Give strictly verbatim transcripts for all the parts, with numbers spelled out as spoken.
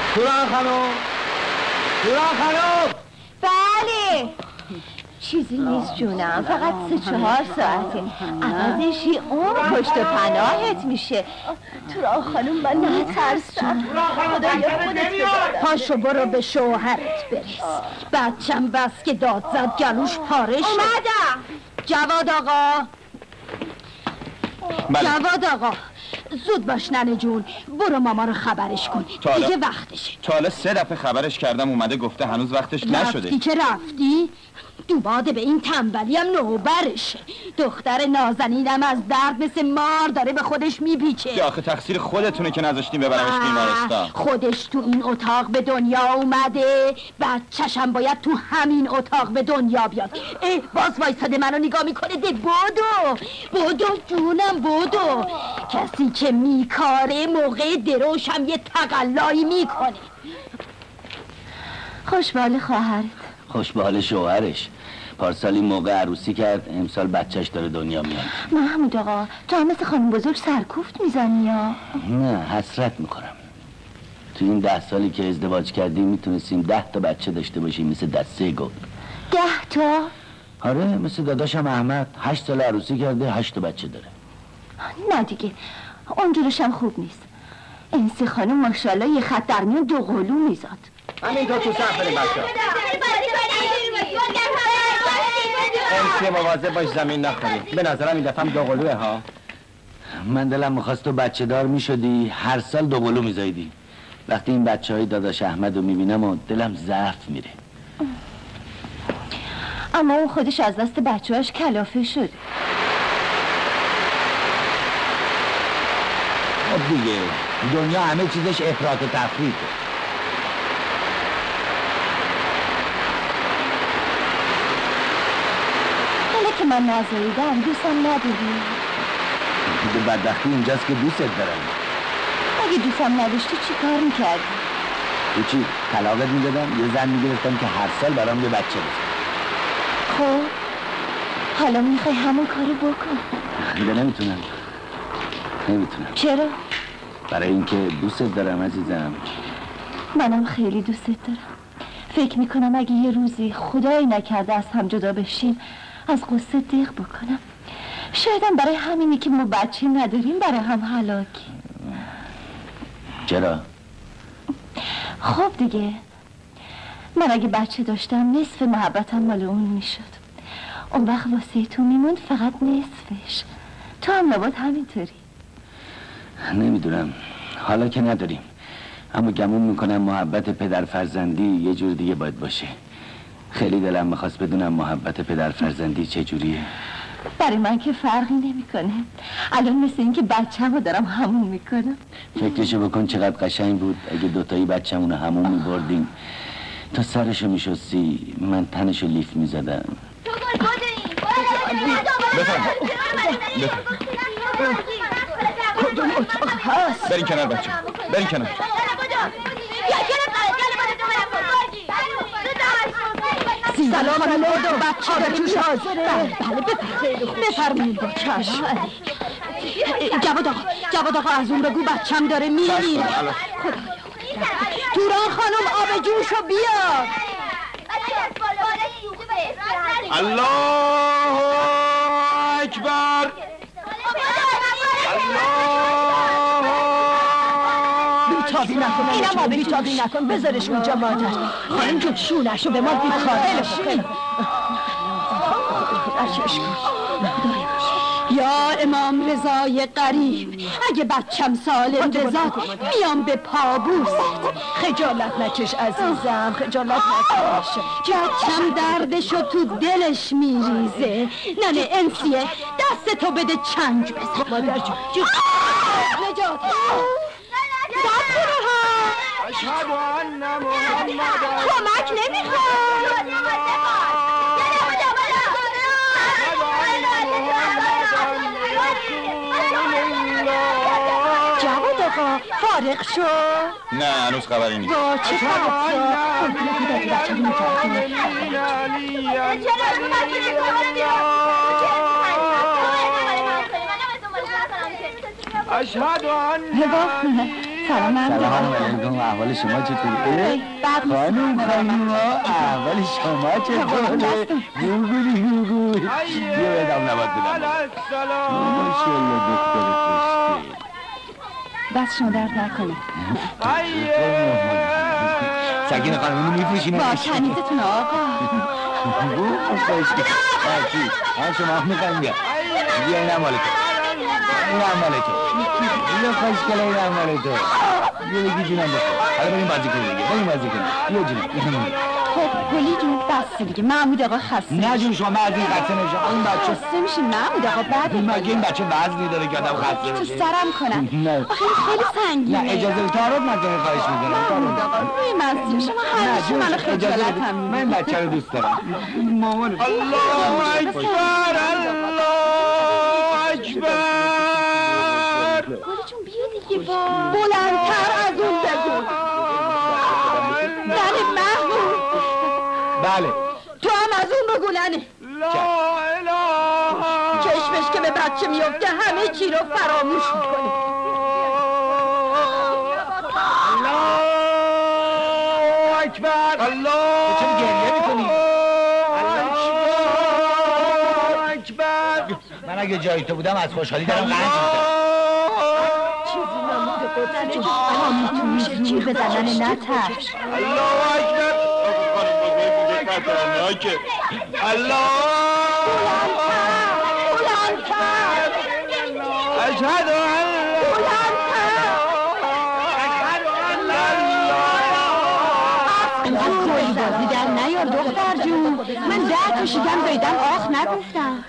توران خانم توران خانم بله چیزی نیست جونم، فقط سه چهار ساعته. عوضش یه عمر پشت و پناهت میشه. توران خانم من نترسم. خدایا خودت بذارم. پاشو برو به شوهرت برس. بچم بس که داد زد گلوش پاره شد. اومدم. جواد آقا بله. جواد آقا زود باش ننه جون، برو ماما رو خبرش کن. دیگه وقتشه. تا حالا سه دفعه خبرش کردم اومده گفته هنوز وقتش نشده. رفتی که رفتی؟ دوباده به این تنبلی هم نوبرشه. دختر نازنینم از درد مثل مار داره به خودش میپیچه. یا آخه تقصیر خودتونه که نذاشتین ببرمش بیمارستان. خودش تو این اتاق به دنیا اومده، بچه‌شم باید تو همین اتاق به دنیا بیاد. اه باز وایساده منو نگاه میکنه. ده بودو بودو جونم بودو. کسی که میکاره موقع دروش هم یه تقلایی میکنه. خوش به حال خواهرت. خوش به حال شوهرش. پارسال این موقع عروسی کرد، امسال بچهش داره دنیا میاد. محمود آقا تو هم مثل خانم بزرگ سرکوفت میزنی یا؟ نه حسرت میکنم. تو این ده سالی که ازدواج کردیم میتونستیم ده تا بچه داشته باشیم مثل دسته گل. ده تا؟ آره مثل داداشم احمد هشت سال عروسی کرده هشت تا بچه داره. نه دیگه اونجورش هم خوب نیست. انسی خانم ماشاءالله یه خط در میون دو قلو میزاد. همینطور تو صف بریم بچه ها. امسی مواظب باش زمین نخوری. به نظرم این دفعه هم دو قلوه ها. من دلم میخواست تو بچه دار میشدی، هر سال دو قلو میزایدی. وقتی این بچه های داداش احمد رو میبینم و دلم ضعف میره. اما اون خودش از دست بچه هاش کلافه شد. خب دیگه دنیا همه چیزش افراط و تفریطه. حالا که من نزاییدم دوستم نداری؟ دیگه بدبختی اینجاست که دوستت دارم. اگه دوستم نداشتی چی کار میکردی؟ تو چی؟ طلاقت میدادم یه زن میگرفتم که هر سال برام یه بچه بزن. خب حالا میخوای همون کارو بکن. دیگه نمیتونم نمیتونم. چرا؟ برای اینکه دوستت دارم عزیزم. منم خیلی دوستت دارم. فکر میکنم اگه یه روزی خدایی نکرده از هم جدا بشیم از قصه دیق بکنم. شایدم برای همینی که ما بچه نداریم برای هم هلاکی. چرا؟ خب دیگه من اگه بچه داشتم نصف محبتم مال اون میشد. اون وقت واسه تو میموند فقط نصفش. تو هم نباد همینطوری. نمیدونم حالا که نداریم، اما گمون میکنم محبت پدر فرزندی یه جور دیگه باید باشه. خیلی دلم میخواست بدونم محبت پدر فرزندی چه جوریه. برای من که فرقی نمیکنه. الان مثل این که بچه‌مو دارم همون میکنم. فکرشو بکن چقدر قشنگ بود اگه دوتایی بچه‌مونو همون میبردیم تا سرشو میشستی من تنشو لیف میزدم. کدوم اتاق هست؟ برین کنار بچه برین کنار. سلام علیکم بچه داره توش حاضره؟ بله بفرمایید با چشم. جواد آقا جواد آقا از اون بگو بچم داره میمیره. خدایا توران خانم آب جوشو بیار. الله اکبر. بیتابی نکن اینم آب بیتابی نکن بذارش اونجا مادر. خانم جون شونشو به ما بیخاره شکن. یا امام رضای قریب اگه بچم سالم رضا میام به پابوست. خجالت نکش عزیزم خجالت نکش. بچم دردشو تو دلش میریزه. ننه انسیه دست تو بده چنگ بزن. مادر جون نجات اشهد ان محمد کمک نمیخواد. جواد آقا فارغ شو. نه هنوز خبری نیست. با چه خبر؟ اشهد ان سلام محمود آقا. سلام علیکم. احوال شما چطوره؟ بعد خانم خانم احوال شما چطوره؟ گوگولی گوگولی بیا بدم نباد بدم ماشاءالله دختر خوشگل. دست شما درد نکنه. سکینه خانم اینو میفروشین؟ با تنیزتون آقا. خوشگل. چی؟ ها شما میخواین بیا بیا این هم مال تو، این هم مال تو، بیا خوشگل این هم مال تو. بیا بگی جونم بخور. حالا بریم بازی کنیم دیگه، بریم بازی کنیم. بیا جونم. خب گلی جون بس دیگه. محمود آقا خسته. نه جون شما از این خسته نمیشم. این بچه خسته میشین محمود آقا. بعد مگه این بچه وزنی داره که آدم خسته تو بشه؟ سرم کنم. نه آخه خیلی سنگینه. نه اجازه تعارف نکنید خواهش میکنم. محمود آقا روی مزدی شما همیشه منو خجالت هم من این بچه رو دوست دارم. مامان الله اکبر الله اکبر. گلی جون بیا دیگه با بلندتر از اون بگو. بله محمود. بله تو هم از اون بگو ننه. لا اله. چشمش که به بچه میفته همه چی رو فراموش میکنه. الله اکبر. الله. چرا گریه میکنی؟ الله اکبر. من اگه جای تو بودم از خوشحالی دارم قنج می‌زدم. چیزی نمونده قدرت جون. الان میتونی جیر بزنن نترس. الله اکبر. خطرناکه. الله. بلندتر. اشهد ان گلی بازی در نیار دختر جون. من ده کشیدم بیدم آخ نگفتم.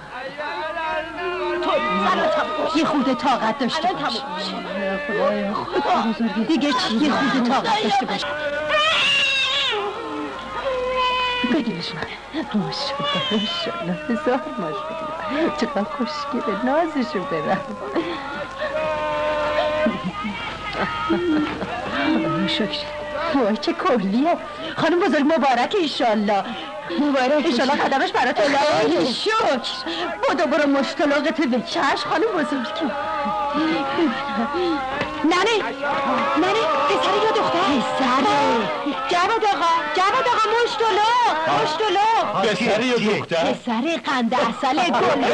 یه خورده طاقت داشته باش. خدایا خدا بزرگی دیگه چی؟ یه خورده طاقت داشته باش. بگیرش من. ماشالله ماشالله هزار ماشالله. چقدر خوشگله نازشو برم. شکر. وای چه کلیه. خانم بزرگ مبارک ایشالله. مبارک ایشالله قدمش برات الهی شکر. بودو برو مشتلاقت به چشم خانم بزرگ. ننه ننه پسر یا دختر؟ پسره. جواد آقا جواد آقا مشتلاق مشتلاق. پسر یا دختر؟ پسر قند اصل گل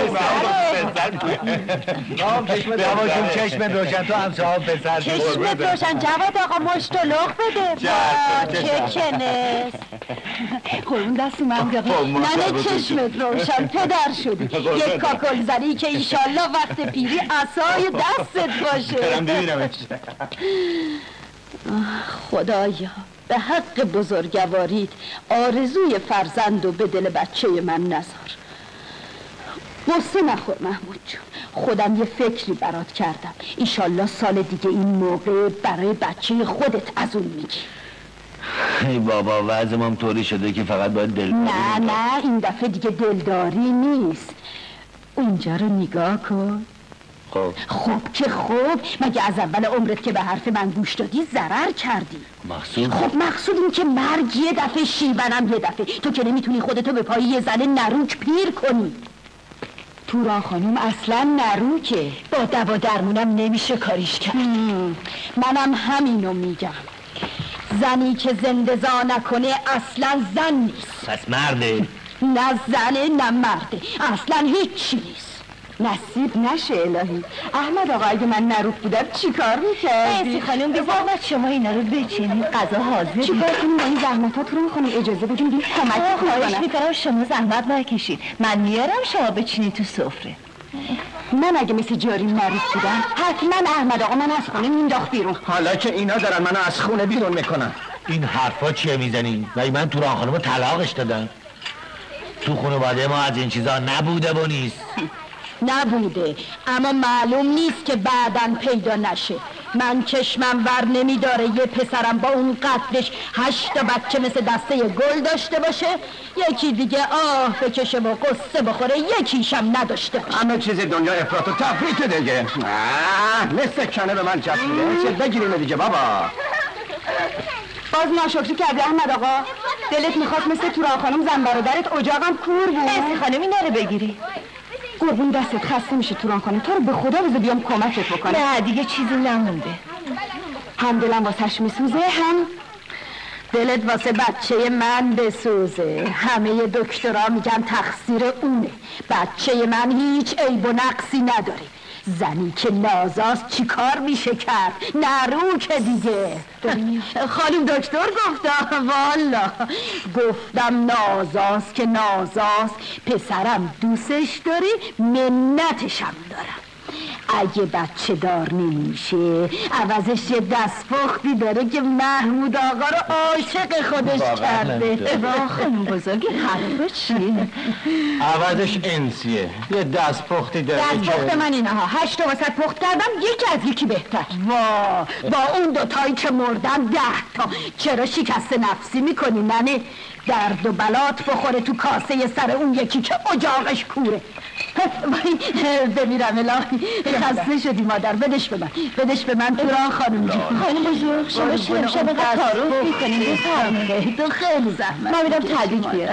دواشون چشم روشن تو هم صاحب پسر چشمت روشن. جواد آقا مشتلاق بده. با چه کنس. قربون دست محمود آقا. ننه چشمت روشن پدر شدی. یک کاکل زنی که ایشالله وقت پیری عصای دستت باشه. برم ببینمش. خدایا به حق بزرگواریت آرزوی فرزند و به دل بچه من نذار. غصه نخور محمود جون. خودم یه فکری برات کردم. ایشالله سال دیگه این موقع برای بچه خودت از اون میگی. ای بابا وضعم طوری شده که فقط باید دل نه نه این دفعه دیگه دلداری نیست. اونجا رو نگاه کن. خب خب که خب مگه از اول عمرت که به حرف من گوش دادی ضرر کردی؟ مقصود؟ خب مقصود این که مرگ یه دفعه شیونم یه دفعه. تو که نمیتونی خودتو به پای یه زن نروک پیر کنی. توران خانم اصلا نروکه. با دوا درمونم نمیشه کاریش کرد. منم همینو میگم. زنی که زنده زا نکنه اصلا زن نیست. پس مرده؟ نه زنه نه مرده. اصلا هیچی نیست. نصیب نشه الهی. احمد آقا اگه من نروک بودم چی کار میکردی؟ ایسی خانم به زحمت شما اینا رو بچینید. غذا حاضر. چی کار کنیم با این زحمتات رو میخونیم؟ اجازه بدیم بیم کمک کنم. خواهش میکنم شما زحمت نکشید. من میارم شما بچینید تو سفره. من اگه مثل جاری نروک بودم حتما احمد آقا من از خونه مینداخت بیرون. حالا که اینا دارن منو از خونه بیرون میکنن. این حرفا چیه میزنی؟ ولی من توران خانمو طلاقش دادم. تو خانواده ما از این چیزا نبوده و نیست. نبوده اما معلوم نیست که بعداً پیدا نشه. من چشمم ور نمیداره یه پسرم با اون قدش هشت تا بچه مثل دسته گل داشته باشه، یکی دیگه آه بکشه و قصه بخوره یکیشم نداشته باشه. همه چیز دنیا افراط و تفریط دیگه. آه مثل کنه به من چسبیده. چه بگیریم دیگه بابا. باز ناشکری کردی احمد آقا. دلت میخواست مثل توران خانم زن برادرت اجاقم کور بود. ایسی خانم این نره بگیری. قربون دستت خسته میشه توران خانم. تو رو به خدا بذار بیام کمکت بکنم. نه دیگه چیزی نمونده. هم دلم واسش میسوزه هم دلت واسه بچه من بسوزه. همه دکترها میگن تقصیر اونه. بچه من هیچ عیب و نقصی نداره. زنی که نازاست چی کار میشه کرد؟ نرو که دیگه. خانم دکتر گفتم والا گفتم نازاست که نازاست. پسرم دوستش داری منتشم دارم. اگه بچه دار نمیشه عوضش یه دستپختی داره که محمود آقا رو عاشق خودش کرده. با خانم بزرگی حرفا چیه؟ عوضش انسیه یه دستپختی داره. دستپخت من اینها هشت واسط پخت کردم یکی از یکی بهتر. وا با اون دوتایی که مردن ده تا. چرا شکست نفسی میکنی ننه؟ درد و بلات بخوره تو کاسه سر اون یکی که اجاقش کوره. بمیرم الهی خسته شدی مادر. بدش به من بدش به من تو راه خانم جون. خانم بزرگ شما شما بقید تعارف میکنیم. بفرمایید تو خیلی زحمت. من میرم تدریج بیارم.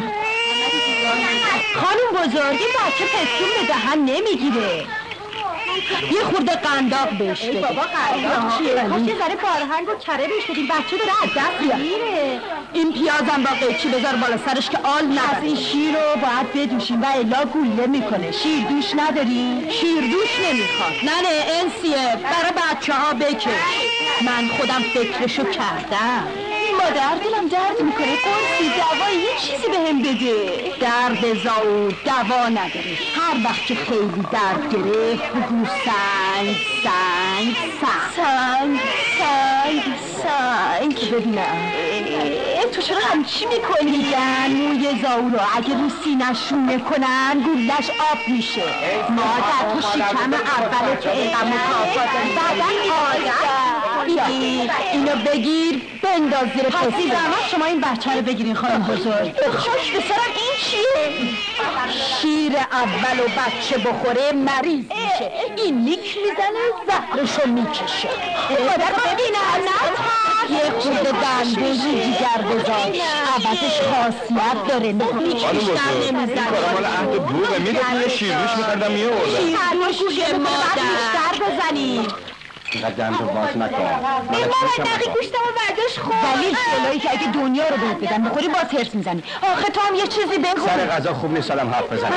خانم بزرگ این بچه پستون به دهن نمیگیره. یه خورده قنداق بهش بده. بابا قنداق چیه؟ کاش یه ذره بارهنگ و کره بهش بدیم. بچه داره از دست میره. این پیازم با قیچی بذار بالا سرش که آل نبره. این شیر رو باید بدوشیم و الا گوله میکنه. شیر دوش نداری؟ شیر دوش نمیخواد. نه نه انسیه برای بچه ها بکش. من خودم فکرشو کردم. مادر دلم درد میکنه. قرصی دوایی یه چیزی بهم بده. درد زاور دوا نداره. هر وقت که خیلی درد گرفت بگو سنگ سنگ سنگ سنگ سنگ سنگ. ببینم تو چرا همچی میکنی؟ میگن موی زاورو اگه رو سینش شونه کنن گولش آب میشه. مادر تو شکم اوله که اینقدر مکافات داری بعدن آدم بگیر اینو بگیر بنداز زیر پسی. زحمت شما این بچه رو بگیرین خانم بزرگ. خوش بسرم این چیه؟ شیر اول و بچه بخوره مریض میشه. این نیک میزنه زهرشو میکشه. مادر ببینم نه یه خورده دنده رو جیگر بذار. عوضش خاصیت داره. هیچ بیشتر نمیزنه. این کارا مال عهد بوغه. میدونی یه شیروش میکردم یه ارده. شیروش که مادر بیشتر بزنیم. اینقدر دم رو باز نکن. این مامان نقی گوشتم و برداشت خود. دلیل جلویی که اگه دنیا رو بهت بدن بخوری باز هرس میزنی. آخه تو هم یه چیزی بگو. سر غذا خوب نیست آدم حرف بزنه.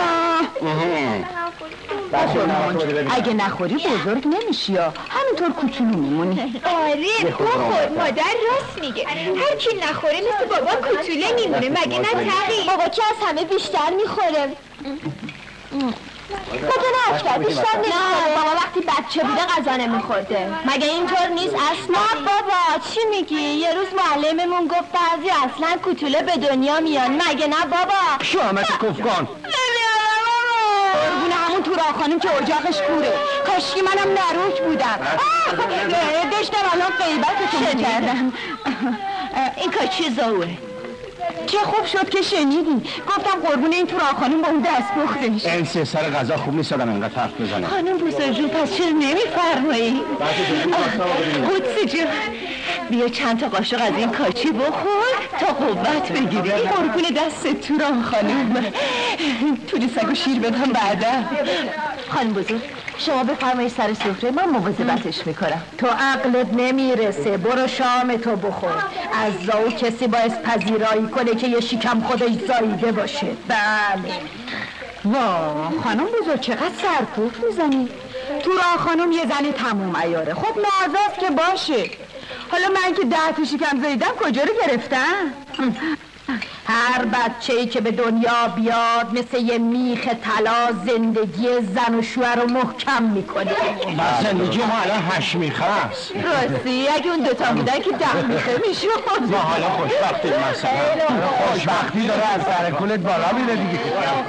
اگه نخوری بزرگ نمیشی یا همینطور کوچولو میمونی. آره بخور مادر راست میگه. هر کی نخوره مثل بابا کوچوله میمونه. مگه نه تقی؟ بابا که از همه بیشتر میخوره. مگه نه اکبر بیشتر نمیخوره؟ بابا وقتی بچه بوده غذا نمیخورده. مگه اینطور نیست اصلا؟ بابا چی میگی؟ یه روز معلممون گفت بعضی اصلا کوچوله به دنیا میان. مگه نه بابا؟ شامت کف کن. قربون همون تو راه خانم که اجاقش کوره. کاشکی منم نروک بودم. داشتم الان غیبتتون کردم. این کاچی زاوه. چه خوب شد که شنیدین. گفتم قربون این تو راه خانم با اون دست بختش. انسی سر غذا خوب نیست آدم اینقدر حرف بزنه. خانم بزرجون پس چرا نمیفرمایی؟ قدسی جون بیا چند تا قاشق از این کاچی بخور تا قوت بگیری. قربون دست تو راه خانم. توی سگ و شیر بدم بعدا. خانم بزرگ شما بفرمایید سر سفره من مواظبتش میکنم. تو عقلت نمیرسه. برو شام تو بخور. از زاو کسی باعث پذیرایی کنه که یه شکم خودش زاییده باشه. بله. وا خانم بزرگ چقدر سرکوف میزنی. تو راه خانم یه زن تموم عیاره. خب نازاست که باشه. حالا من که ده تا شکم زاییدم کجا رو گرفتم؟ هر بچه‌ای که به دنیا بیاد مثل یه میخ طلا زندگی زن و شوهر رو محکم میکنه. زندگی ما الان هشت میخه است. راستی اگه اون دوتا بودن که ده میخه میشد. ما حالا خوشبختیم مثلا. خوشبختی داره از سر کلت بالا میره دیگه.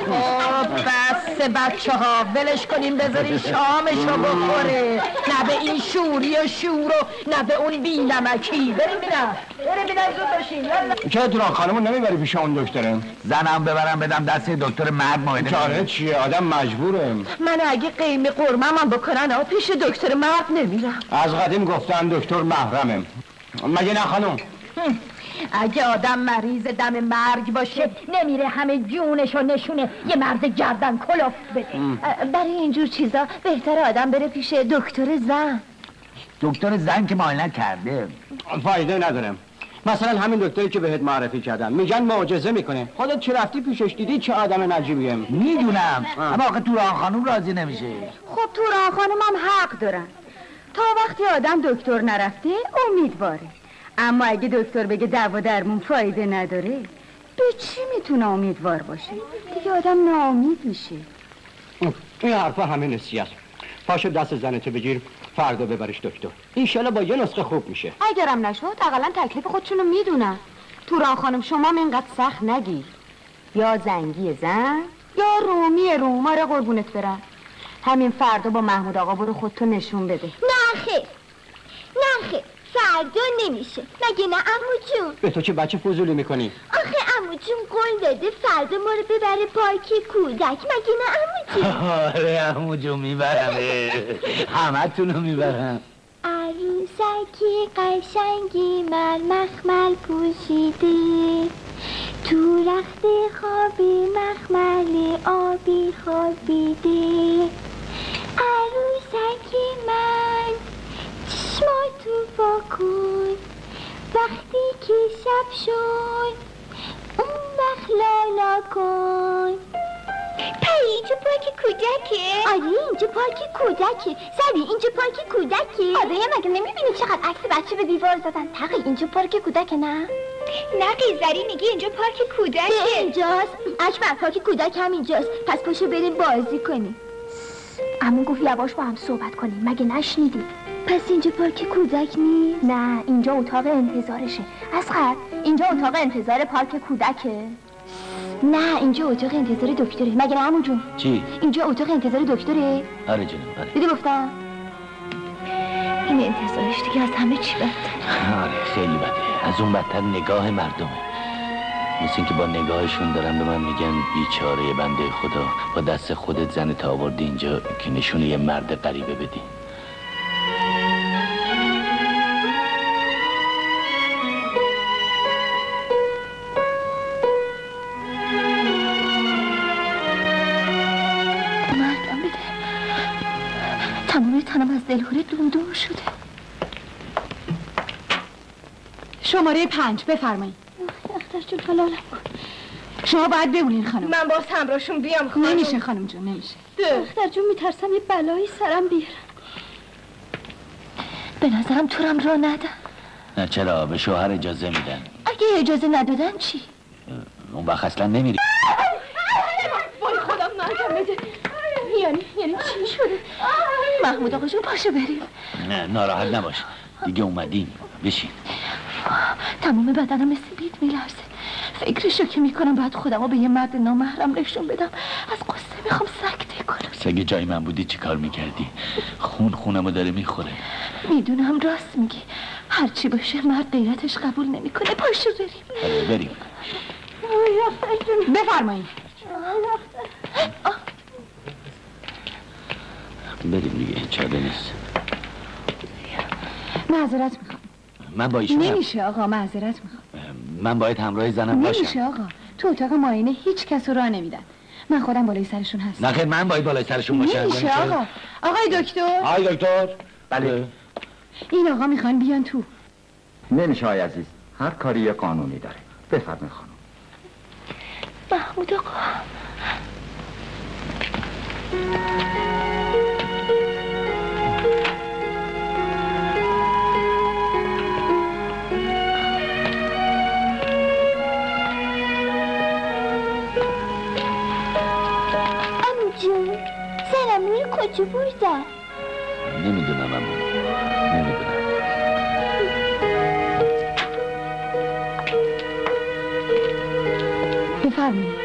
بس بچه ها ولش کنیم بذارین شامشو بخوره. نه به این شوری و شور و نه به اون بی نمکی. بریم بینم بریم بینم زود باشین. چرا تو راه خانمون نمیبری پیش اون دکتره؟ زنم ببرم بدم دست دکتر مرد ماهده. چاره چیه؟ آدم مجبوره. من اگه قیمه قرمه من بکنن آ پیش دکتر مرد نمیرم. از قدیم گفتن دکتر محرمه. مگه نه خانم؟ اگه آدم مریض دم مرگ باشه نمیره همه جونشو نشونه یه مرد گردن کلفت بده. برای اینجور چیزا بهتر آدم بره پیش دکتر زن. دکتر زن که معاینه کرده. فایده ندارم. مثلا همین دکتری که بهت معرفی کردم میگن معجزه میکنه. خودت چه رفتی پیشش دیدی چه آدم نجیبیه؟ میدونم اما آخه توران خانم راضی نمیشه. خب توران خانم هم حق دارن. تا وقتی آدم دکتر نرفته امیدواره. اما اگه دکتر بگه دوا درمون فایده نداره به چی میتونه امیدوار باشه؟ دیگه آدم ناامید میشه. این حرفا همه نسیه است. پاشو دست زنتو بگیر فردا ببرش دکتر. اینشالا با یه نسخه خوب میشه. اگرم نشد اقلا تکلیف خودشونو میدونن. توران خانم شما اینقدر سخت نگیر. یا زنگی زن یا رومی روما رو قربونت برم. همین فردا با محمود آقا برو خودتو نشون بده. نه خیر نه خیر فردا نمیشه. مگه نه عمو جون؟ به تو چه بچه فضولی میکنی؟ آخه عمو جون قول داده فردا ما رو ببره پارک کودک. مگه نه عمو جون؟ آره عمو جون میبرم. همه تونو میبرم. عروسکی قشنگی من مخمل پوشیده تو رخت خوابی مخمل آبی خوابیده. عروسکی من چشماتو واکن وقتی که شب شد اون وقت لالا کن. پری اینجا پارک کودکه؟ آره اینجا پارک کودکه. زبی اینجا پارک کودکه؟ آره مگه نمیبینی چقدر عکس بچه به دیوار زدن؟ تقی اینجا پارک کودکه نه؟ نه قیزری میگی اینجا پارک کودکه؟ اینجاست. اکبر پارک کودک هم اینجاست. پس پاشو بریم بازی کنیم. عمو گفت یواش با هم صحبت کنیم. مگه نشنیدی؟ پس اینجا پارک کودک نیست؟ نه اینجا اتاق انتظارشه. اصغر اینجا اتاق انتظار پارک کودکه؟ نه اینجا اتاق انتظار دکتره. مگه نه عمو جون؟ چی؟ اینجا اتاق انتظار دکتره؟ آره جونم آره. دیدی گفتم؟ این انتظارش دیگه از همه چی بده. آره خیلی بده. از اون بدتر نگاه مردمه. مثل این که با نگاهشون دارن به من میگن بیچاره بنده خدا با دست خودت زنت آوردی اینجا که نشونه یه مرد غریبه بدی. مردم بده. تمام تنم از دلهوره دون دون شده. شماره پنج بفرمایید. اختر جون حلالم کن. شما باید بمونین خانم. من باز همراهشون بیام خانم. نمیشه خانم جون نمیشه. اختر جون میترسم یه بلایی سرم بیارم. به نظرم تورم را ندن. نه چرا به شوهر اجازه میدن. اگه اجازه ندادن چی؟ اون وقت اصلا نمیری. وای خودم مرگم بده. یعنی یعنی چی شده؟ محمود آقا جون پاشو بریم. نه ناراحت نباش دیگه اومدیم بشین. تمام بدنم مثل بید میلرزه. فکرشو که میکنم باید خودمو به یه مرد نامحرم نشون بدم. از قصه میخوام سکته کنم. سگه جای من بودی چی کار میکردی؟ خون خونمو داره میخوره. میدونم راست میگی. هرچی باشه مرد غیرتش قبول نمیکنه. پاشو بریم. آره بریم. بفرمایید. بریم دیگه چاره نیست. معذرت میخوام. من با ایشون نمیشه آقا معذرت میخوام. من باید همراه زنم باشم. نمیشه آقا. تو اتاق معاینه هیچ کس رو راه نمیدن. من خودم بالای سرشون هستم. نه خیر من باید بالای سرشون باشم. نمیشه آقا. آقای دکتر. آقای دکتر. بله. این آقا میخوان بیان تو. نمیشه آقای عزیز. هر کاری یه قانونی داره. بفرمایید خانم. محمود آقا. کجا بردن؟ نمیدونم اما نمیدونم. بفرمایید.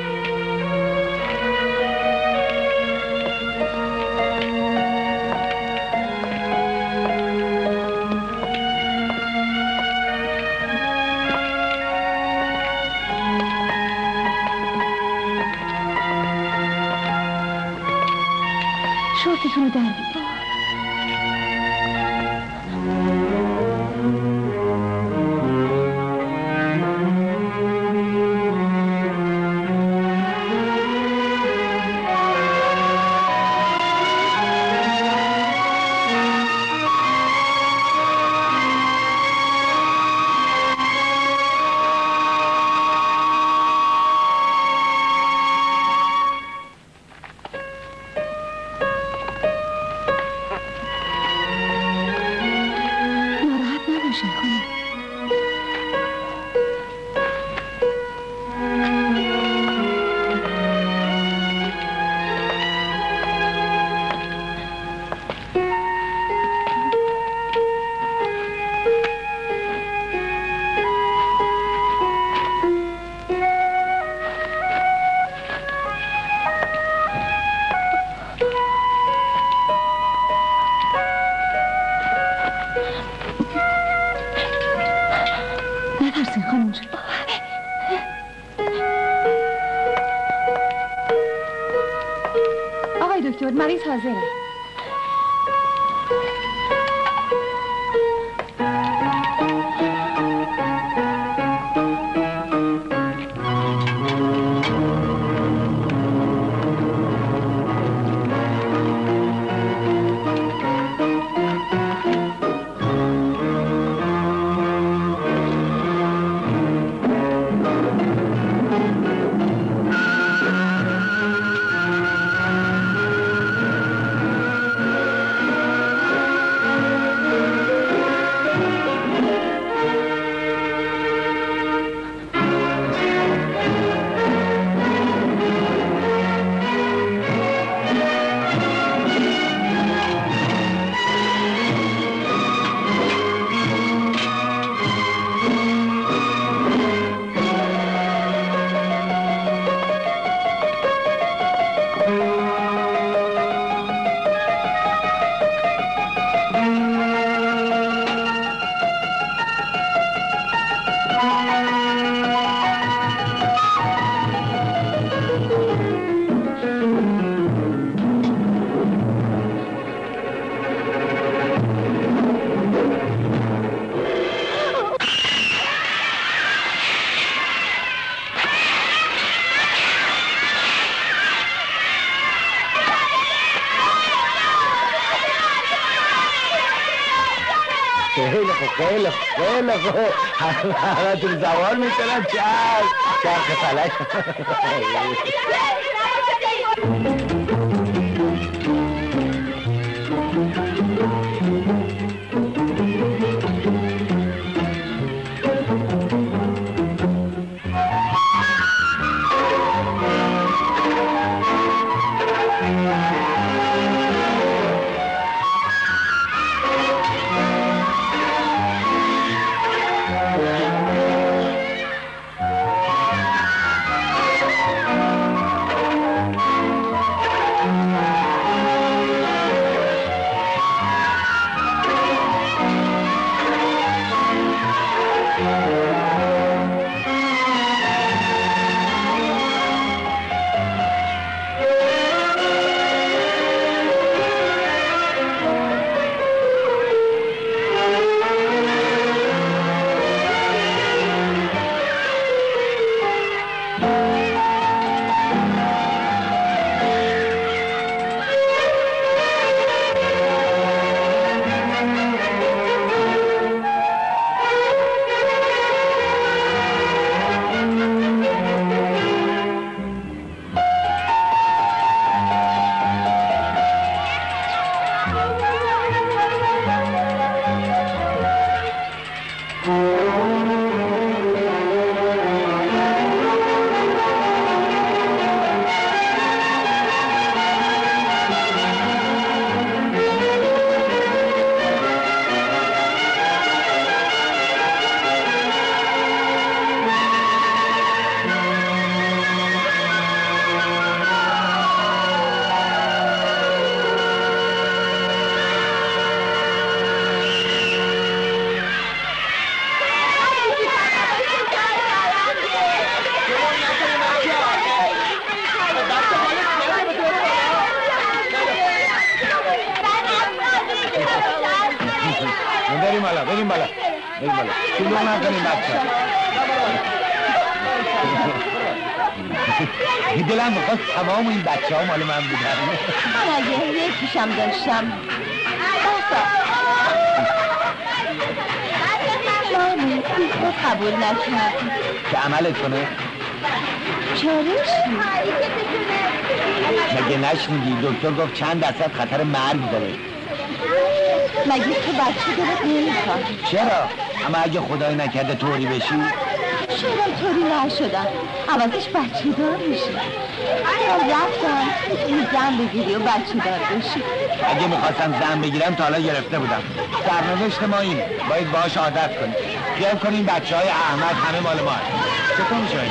شورتتون رو در بیارید. باشین خانم. مریض حاضره. خیلی خوب خیلی خوب خیلی خوب همه تون زوار میکنم چرخ چرخ فلک بریم بالا بریم بالا بریم بالا شلوغ نکنیم بچه دلم میخواست تمام این بچه ها مال من بودن من اگه یکیشم داشتم بسا مامون تو قبول نکرد که عملت کنه چرش مگه نشنیدی دکتر گفت چند درصد خطر مرگ داره مگه تو بچه دارت نمیخواد چرا؟ اما اگه خدای نکرده طوری بشی شاید طوری نشدم عوضش بچه دار میشه رفتم میتونی زن بگیری و بچه دار بشی اگه میخواستم زن بگیرم تا حالا گرفته بودم سرنوشت ما این باید باهاش عادت کنیم خیال کنیم بچه های احمد همه مال ما چطور میشه؟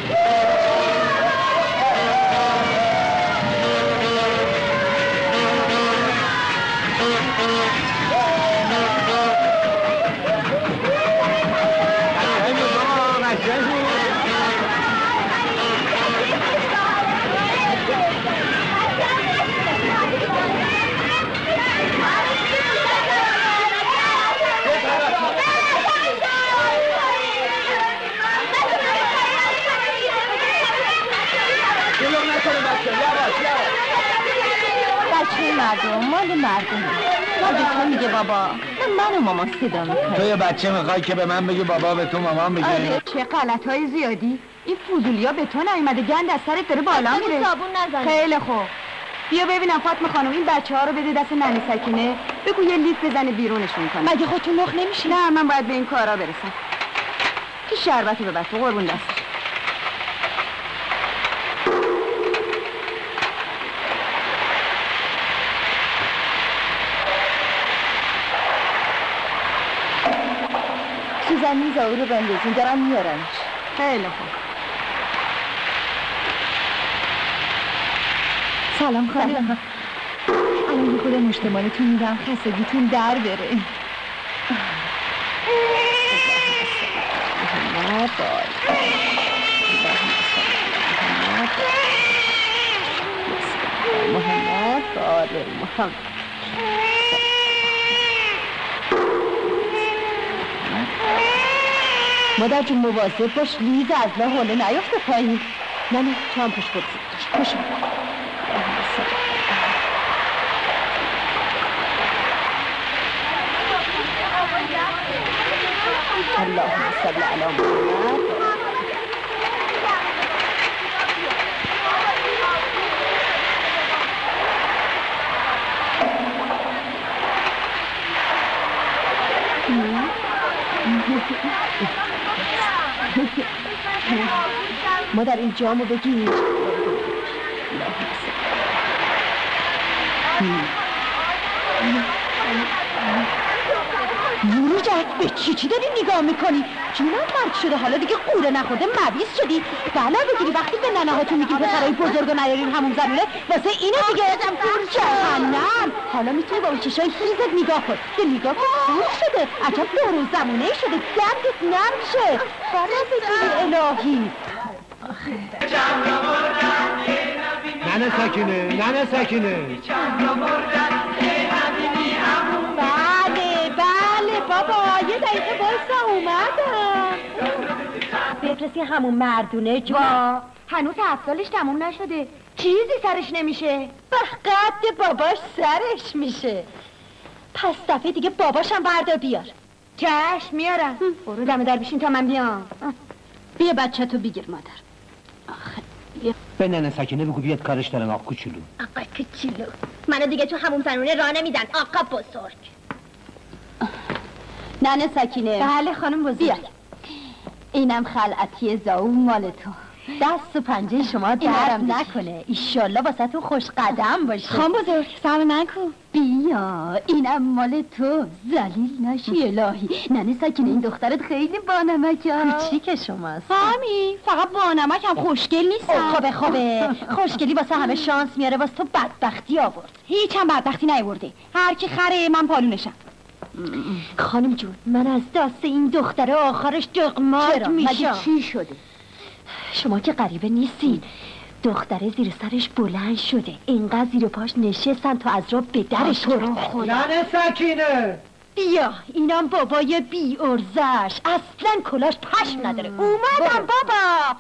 بچه مردم مال مردم مگه تو میگه بابا من و ماما صدا میکنه تو یه بچه میخوای که به من بگی بابا به تو مامان بگه آره چه غلط های زیادی این فضولیا به تو نیومده گند از سرت داره بالا میره صابون نزن خیلی خوب بیا ببینم فاطمه خانم این بچه ها رو بده دست ننی سکینه بگو یه لیف بزنه بیرونشون کنه مگه خودتون نخ نمیشی نه من باید به این کارا برسم که شربتو ببر تو قربون دست سوزن میز آورو رو بندازین دارم میارمش خیلی خوب سلام خانم الان یه خود مشتمالتون میدم خستگیتون در بره محمد باره محمد مادر جون مواظب باش لیز از لا حاله نیافته پایین نه نه تو هم پشت برسید پشت اللهم صل علی محمد مادر این جامو بگیر مروجت به چی چی داری نگاه میکنی؟ جونم مرد شده حالا دیگه قوره نخورده مبیز شدی بلا بگیری وقتی به ننه ها تو میگی پسرای بزرگ نیارین همون زمینه واسه اینه دیگه جهنم حالا میتونی با اون چشای خیزت نگاه کن به نگاه کن خور شده عجب دورو زمونه شده دردت نمیشه بلا بگیری الهی ننه سکینه ننه سکینه بله بله بابا یه دقیقه بایستا اومدم بفرستی همون مردونه جا هنوز هفت سالش تموم نشده چیزی سرش نمیشه به قد باباش سرش میشه پس دفعه دیگه باباشم بردار بیار چشم میارم برو دم در بشین تا من بیام بیا بچه تو بگیر مادر آخه بیا به ننه سکینه بگو بیاد کارش دارن آقا کوچولو آقا کوچولو منو دیگه تو همون زنونه راه نمیدن آقا بزرگ ننه سکینه بله خانم بزرگ بیا اینم خلعتی زاوم مال تو دست و پنجه شما درد نکنه ایشالله واسه تو خوش قدم باشه خانم بزرگ سلام نکن بیا اینم مال تو ذلیل نشی الهی ننه سکینه این دخترت خیلی بانمکه کوچیک شماست همین فقط بانمک هم خوشگل نیستم خوبه خوبه خوشگلی واسه همه شانس میاره واسه تو بدبختی آورد هیچ هم بدبختی نیورده هر کی خره من پالونشم خانم جون من از دست این دختره آخرش دقمات میشم مگه چی شده شما که غریبه نیستین دختره زیر سرش بلند شده اینقدر زیر پاش نشستن تا از را به درش تو ننه سکینه بیا اینم بابای بی ارزش اصلا کلاش پشم نداره اومدم بابا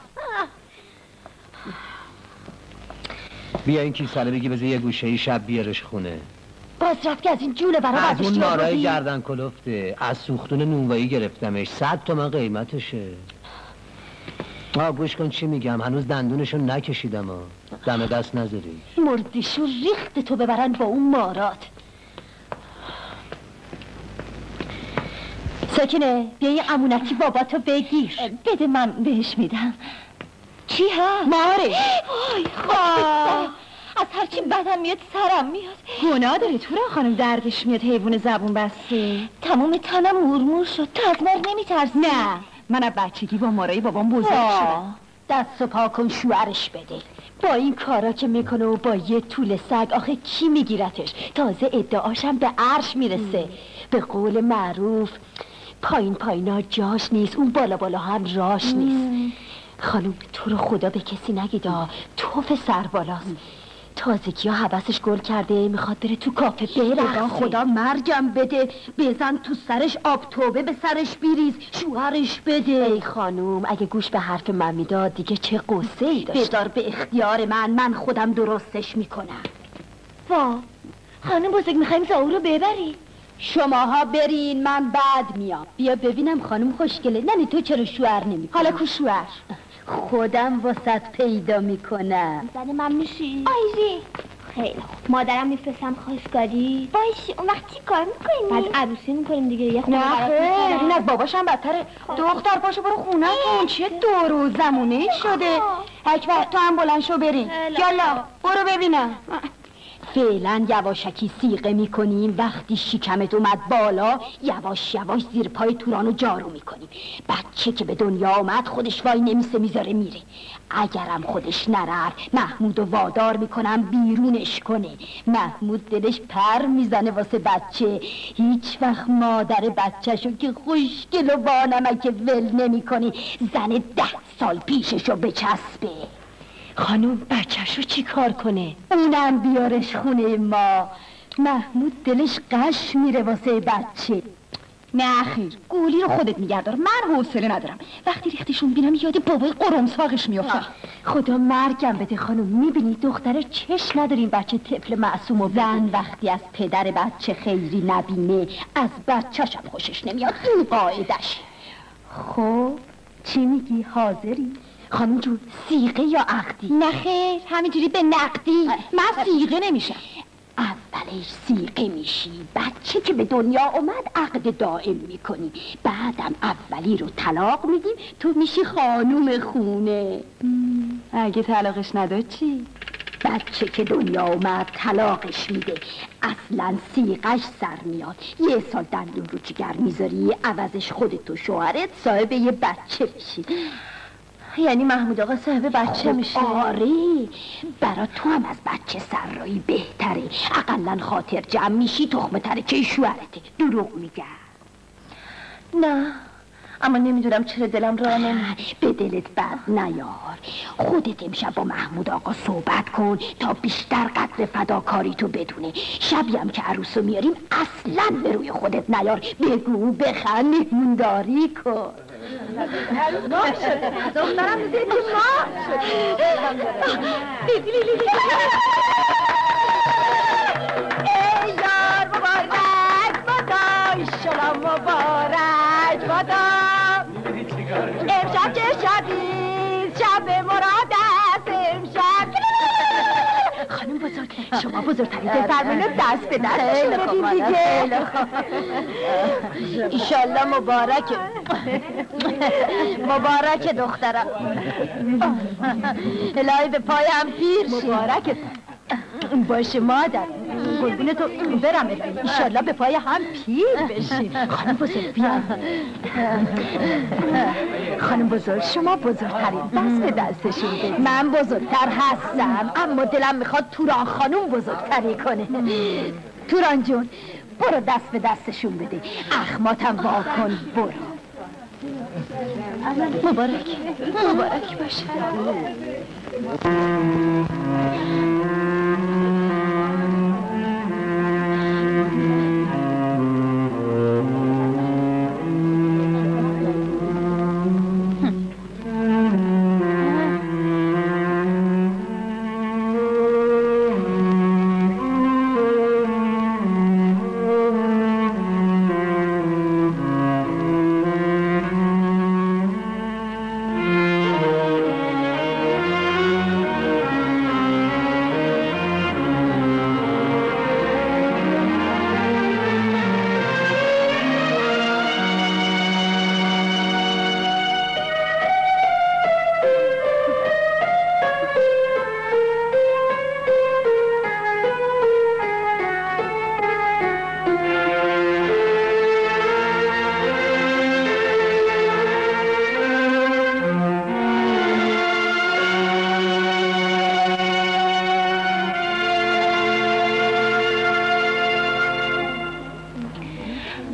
بیا این کیسه رو بگی بذار یه گوشه ای شب بیارش خونه باز رفت که از این جونه برا از اون نارای گردن کلفته از سوختون نونوایی گرفتمش صد تومن قیمتشه آه گوش کن چی میگم هنوز دندونشو نکشیدم ها دم دست نذاری مردشو ریخت تو ببرن با اون مارات ساکنه بیا یه امونکی بابا تو بگیر. بده من بهش میدم. چی ها؟ ماره. وای خدا، از هرچی بدم میاد سرم میاد. گناه داره تورا خانم، دردش میاد حیوان زبون بسته. تمام تنم مورمور شد. تو از مار نمیترسی؟ نه، من از بچگی با مارای بابام بزرگ شدم. دست و پا کن شوهرش بده. با این کارا که میکنه و با یه طول سگ آخه کی میگیرتش؟ تازه ادعاشم به عرش میرسه. به قول معروف پایین پایینا جاش نیست، اون بالا بالا هم راش نیست. خانم تو رو خدا به کسی نگیدا، توف سر بالاست. تازگی ها حوثش گل کرده، میخواد بره تو کافه برقصه. خدا مرگم بده، بزن تو سرش آب توبه به سرش بیریز، شوهرش بده. ای خانوم اگه گوش به حرف من میداد دیگه چه قصه ای داشت. بدار به اختیار من، من خودم درستش میکنم. وا خانم بزرگ میخوایم زاو رو ببری. شماها برین من بعد میام. بیا ببینم خانم خوشگله. ننی تو چرا شوهر نمی کنی؟ حالا کو شوهر؟ خودم واسط پیدا میکنم. زن من میشی؟ آیزی خیلی خوب، مادرم میفرستم خواستگاری. باشی اون وقت چی کار میکنی؟ بعد عروسی میکنیم دیگه. یه خونه نه خیر، این از باباشم بدتره. دختر پاشو برو خونه کن. چه دو روز زمونه شده. اکبر تو هم بلند شو بریم. یالا برو ببینم. فعلا یواشکی سیغه میکنیم، وقتی شکمت اومد بالا یواش یواش زیر پای تورانو جارو میکنیم. بچه که به دنیا آمد خودش وای نمیسه میذاره میره. اگرم خودش نرر محمودو وادار میکنم بیرونش کنه. محمود دلش پر میزنه واسه بچه. هیچ وقت مادر بچهشو که خوشگل و بانمک ول نمیکنی، زن ده سال پیششو بچسبه. خانوم بچه‌شو چی کار کنه؟ اونم بیارش خونه ما. محمود دلش قش میره واسه بچه. نه خیر، گولی رو خودت میگردار، من حوصله ندارم. وقتی ریختشون بینم یاد بابای قرمساقش میافتم. خدا مرگم بده خانوم. میبینی دختره چش نداریم بچه طفل معصوم و زن وقتی از پدر بچه خیری نبینه از بچه‌شم خوشش نمیاد. این قاعدش. خب چی میگی؟ حاضری؟ خانم جون سیغه یا عقدی؟ نه خیر، همینجوری به نقدی. من سیغه نمیشم. اولش سیغه میشی، بچه که به دنیا اومد عقد دائم میکنی، بعدم اولی رو طلاق میدیم، تو میشی خانوم خونه. اگه طلاقش نداد چی؟ بچه که دنیا اومد طلاقش میده، اصلا سیغش سر میاد. یه سال دندون رو جگر میذاری، عوضش خودت و شوهرت صاحب یه بچه بشی. یعنی محمود آقا صاحب بچه میشه؟ آره، برا تو هم از بچه سرایی بهتره. اقلن خاطر جمع میشی، تخمه ترکه شوهرته. دروغ میگم. نه اما نمیدونم چرا دلم راه نمیاد. به دلت بد نیار. خودت امشب با محمود آقا صحبت کن تا بیشتر قدر فداکاری تو بدونه. شبی هم که عروسو میاریم اصلا به روی خودت نیار. بگو بخند مهمونداری کن. ماه شده دخترم میزید که ماه شده. لیلی لیلی ای یار مبارک بادا، ایشالا مبارک بادا. امشب که شبی شب مراد است امشب. خانم بزرگ شما بزرگترین پسرمونو دست به دستشون بدین دیگه. ایشالله مبارکه مبارکه دخترم. الهی به پایم پیر شی. مبارکه باشه مادر. قربون تو برم الهی. ایشالله به پای هم پیر بشین. خانم بزرگ بیا. خانم بزرگ شما بزرگترین، دست به دستشون بدید. من بزرگتر هستم اما دلم میخواد توران خانم بزرگتری کنه. توران جون برو دست به دستشون بده، اخماتم وا کن. برو. مبارک مبارک باشه.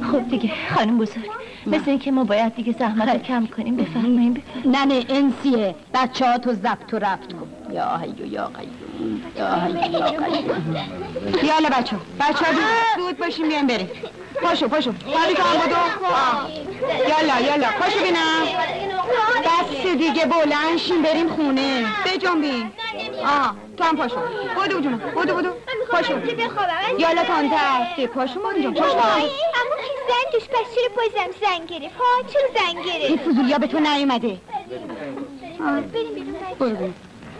خب دیگه خانم بزرگ، مثل اینکه ما باید دیگه زحمت کم کنیم. بفرماییم بفرماییم. نه نه انسیه، بچه ها تو ضبط و ربط کن. یا حیو یا قیوم، یا حیو یا قیوم. یالا بچه ها بچه ها زود باشیم بیایم بریم. پاشو پاشو پاری تو هم بدو. یالا یالا پاشو بینم. بس دیگه بلنشیم بریم خونه. بجنبیم. آه تو هم پاشو. بدو جونم بدو بدو پاشو. یالا تانتر پاشو ما اینجا پاشو. اما که زن دوش پس چرا پایزم زن گرفت ها؟ چرا زن گرفت؟ این فضولیا به تو نیومده. بریم بیرون بچه.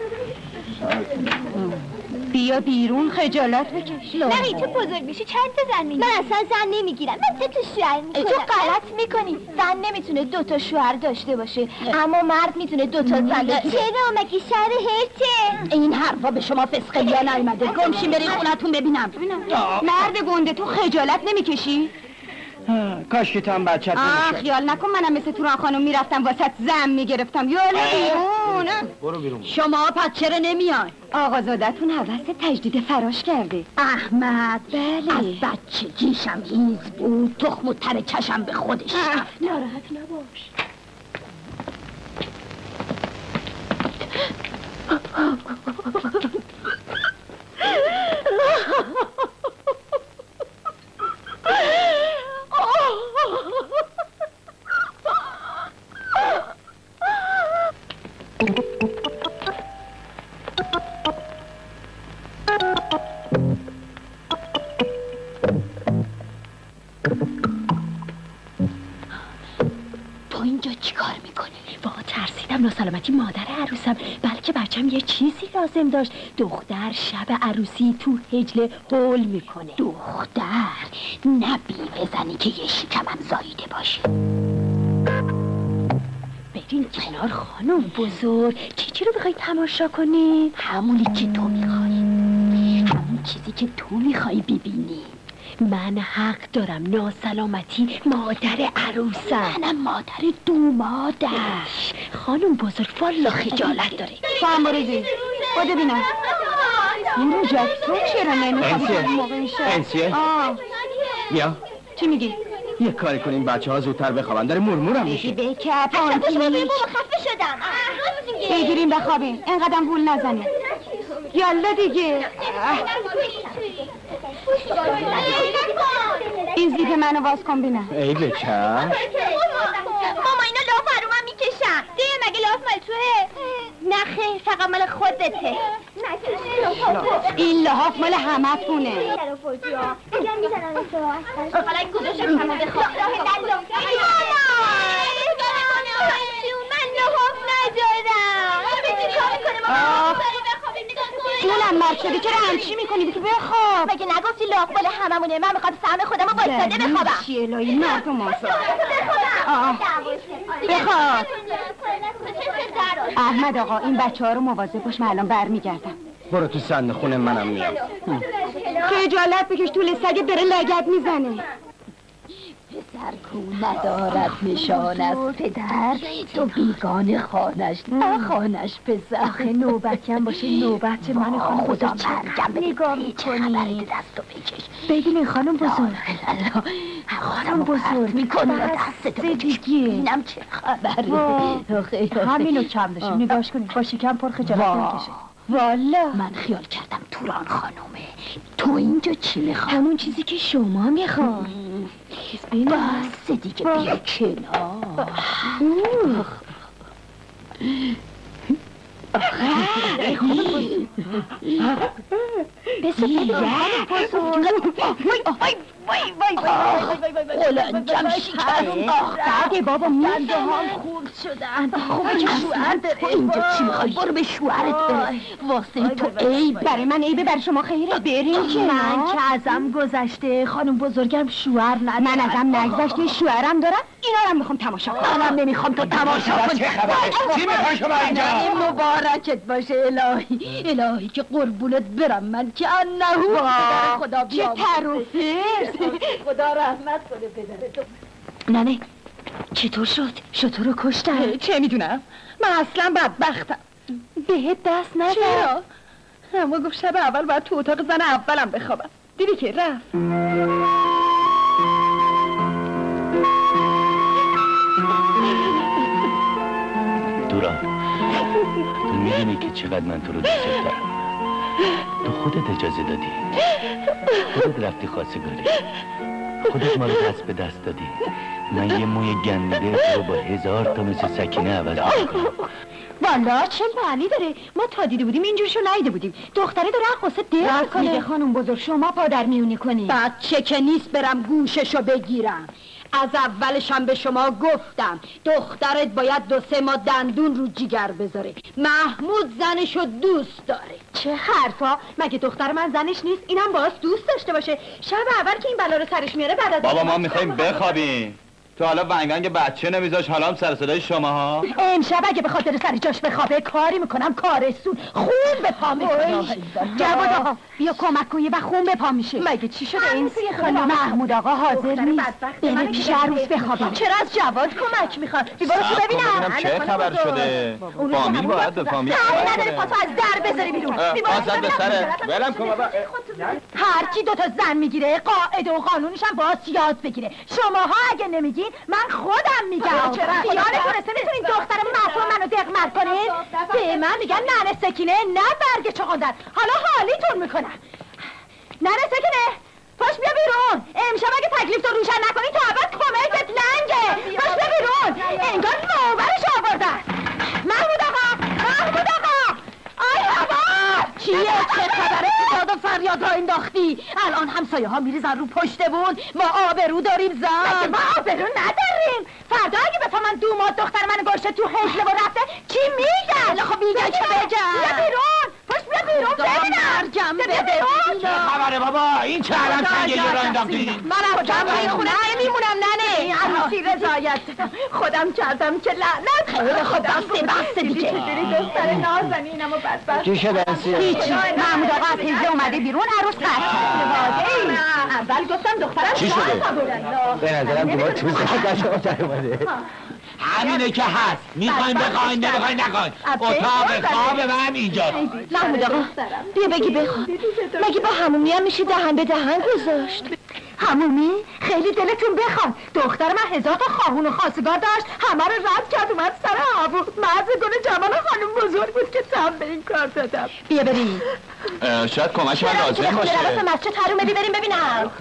بیا بیرون خجالت بکش. نقی تو بزرگ میشی چند تا زن میگیری؟ من اصلا زن نمیگیرم، من دو تا شوهر میکنم. تو غلط میکنی. زن نمیتونه دو تا شوهر داشته باشه، اما مرد میتونه دو تا زن بگیره. چرا مگه شهر هرچه؟ این حرفا به شما فسقلی ها نیومده. گمشین برید خونتون ببینم. مرد گنده تو خجالت نمیکشی؟ کاش که تو هم بچت آه خیال نکن منم مثل توران خانم میرفتم واسط زن میگرفتم. یالا بیرون. برو بیرون. شما پس چرا نمیای؟ آقازادتون حوث تجدید فراش کرده. احمد بله. از بچگیشم هیز بود، تخم و ترکشم به خودش رفت. ناراحت نباش. تو اینجا چی کار میکنی؟ با ترسیدم ناسلامتی مادر عروسم، بلکه بچم یه چیزی لازم داشت. دختر شب عروسی تو هجله هول میکنه. دختر نه بیوه زنی که یه شکمم زاییده باشه. برین کنار خانم بزرگ. چی چی رو بخوای تماشا کنی؟ همونی که تو میخوای، همون چیزی که تو میخوای ببینی. من حق دارم ناسلامتی مادر عروسم. منم مادر دومادر. خانم بزرگ والا خجالت داره. تو هم برو زیر بده بینم. این رو جک تو چرا نمیخوابی تا موقع میشه؟ انسیه آه بیا چی میگی؟ یه کاری کنیم بچه ها زودتر بخوابن. داره مرمورم میشه. بکپ آنتیک خفه شدم. بگیریم بخوابیم اینقدرم بول نزنیم. یالا دیگه. این زیپ منو باز کن بینم. ای بچه ماما اینا لاف هرومم میکشن. دیگه مگه لاف مال توه؟ نه خیر فقط مال خودته. این لحاف مال همه تونه. اگر میزنن تو حالا این گذاشتم همه بخواب. من لحاف ندارم. چی کار میکنه ماما؟ بخوابیم نگاه کن. جونم مرد شده چرا همچی میکنی؟ بگو بخواب. مگه نگفتی لاف مال هممونه؟ من میخوام سهم خودم رو بایستاده بخوابم. چی الهی مردم آسا. بخواب. احمد آقا این بچه ها رو مواظب باش، من الان برمیگردم. برو تو صندوق خونه منم میام. خجالت بکش طول سگه داره لگد میزنه. پسر کو ندارد نشان از پدر، تو بیگانه خانش نه خانش پسر. آخه نوبتی هم باشه نوبت من. خانم خدا بزرگ مرگم بده. نگاه چه خبری دستو بکش. بگین خانم بزرگ. خانم بزرگ میکنی یا دستتو بکش. اینم چه خبره. همینو کم داشتیم نگاش کنید با شکم پر خجالت نکشه. والا من خیال کردم توران خانومه. تو اینجا چی میخوای؟ همون چیزی که شما میخوای. بس دیگه بیا کنار. بسو قلنجم شکست. بعد بابا دنده هم خورد شدن. خوبه که شوهر داره. اینجا چی میخوای؟ برو به شوهرت برس. واسه تو عیب. برای من عیبه برای شما خیره. بریم که من که ازم گذشته خانم بزرگم شوهر ندارم. من ازم نگذشته شوهرم دارم. اینا رو میخوام تماشا کنم. منم نمیخوام تو تماشا کنی. چه خبره؟ چی میخوای شما اینجا؟ مبارکت باشه الهی. الهی که قربونت برم من که انهو خدا چه تروفر. خدا رحمت کنه پدرتو. ننه چطور شد؟ شطور رو کشتن؟ چه میدونم من اصلا بدبختم. بهت دست ندارم. چرا؟ اما گفت شب اول باید تو اتاق زن اولم بخوابم. دیدی که رفت. تو میدونی که چقدر من تو رو دوست دارم. تو خودت اجازه دادی، خودت رفتی خواستگاری، خودت ما رو دست به دست دادی. من یه موی گندیده تو رو با هزار تا مثل سکینه عوض میکنم. والا چه معنی داره؟ ما تا دیده بودیم اینجورشو ندیده بودیم. دختره داره قصه دل کنه. میگه خانم بزرگ شما پادر میونی کنی. بچه که نیست برم گوششو بگیرم. از اولشم به شما گفتم دخترت باید دو سه ماه دندون رو جیگر بذاره. محمود زنشو دوست داره. چه حرفا؟ مگه دختر من زنش نیست؟ اینم باز دوست داشته باشه. شب اول که این بلا رو سرش میاره بعد از بابا ما میخوایم بخوابیم. تو حالا ونگنگ بچه نمیذاش، حالا هم سر صدای شما ها. امشب اگه به خاطر سر جاش بخوابه کاری میکنم کارستون خون به پا میکنم. جواد آقا بیا کمک کن و خون به پا میشه. مگه چی شده این خانم؟ محمود آقا حاضر نیست بره پیش عروس بخوابه. چرا از جواد کمک میخواد؟ بیبارو تو ببینم چه خبر شده. فامیل باید به فامیل کاری نداره پاتو از در بذاری بیرون. آزاد به سره ولم کن بابا. هر کی دو تا زن میگیره قاعده و قانونش هم باید یاد بگیره. شماها اگه نمیگین من خودم میگم. خیالتون رسه میتونین دختر مفهوم منو دقمر کنین؟ به من میگن ننه سکینه نه برگ چغندر. حالا حالیتون میکنم. ننه سکینه پاش بیا بیرون. امشب اگه تکلیف تو روشن نکنی تا ابد کمرت لنگه. پاش بیا بیرون. انگار نوبرش آوردن. محمود آقا محمود آقا آی هوا چیه؟ چه خبره؟ داد و فریاد را انداختی. الان همسایه ها میریزن رو پشتمون. ما آبرو داریم زن. ما آبرو نداریم. فردا اگه بفهمن دوماد دختر من گشته تو هجله و رفته چی میگن؟ خب میگن چه بگن؟ بیا بیرون. پشت بیا بیرون ببینم. بیا بیرون. چه خبره بابا؟ این چه علم سنگه یه را انداختین؟ من از جمعه خونه نمیمونم ننه. عروسی رضایت خودم کردم که لعنت خیلی خودم سه بسته دیگه. چجوری دختر نازنینم و بدبخت چی شده انسی؟ هیچی. محمود آقا از هجله اومده بیرون عروس قطع. اول گفتم دخترم چی شده؟ به نظرم دیوار چوز شما در اومده. همینه که هست. میخواین بخواین نمیخواین نخواین. اتاق خواب من اینجاست. محمود آقا بیا بگی بخواب. مگه با همومی هم میشه دهن به دهن گذاشت؟ همومی؟ خیلی دلتون بخواد. دختر من هزار تا خواهون و خواستگار داشت، همه رو رد کرد اومد سر آبو. مرز گل جمال خانم بزرگ بود که تم به این کار دادم. بیا بریم. شاید کمک من لازم باشه. چرا مسجد حرومه بریم ببینم.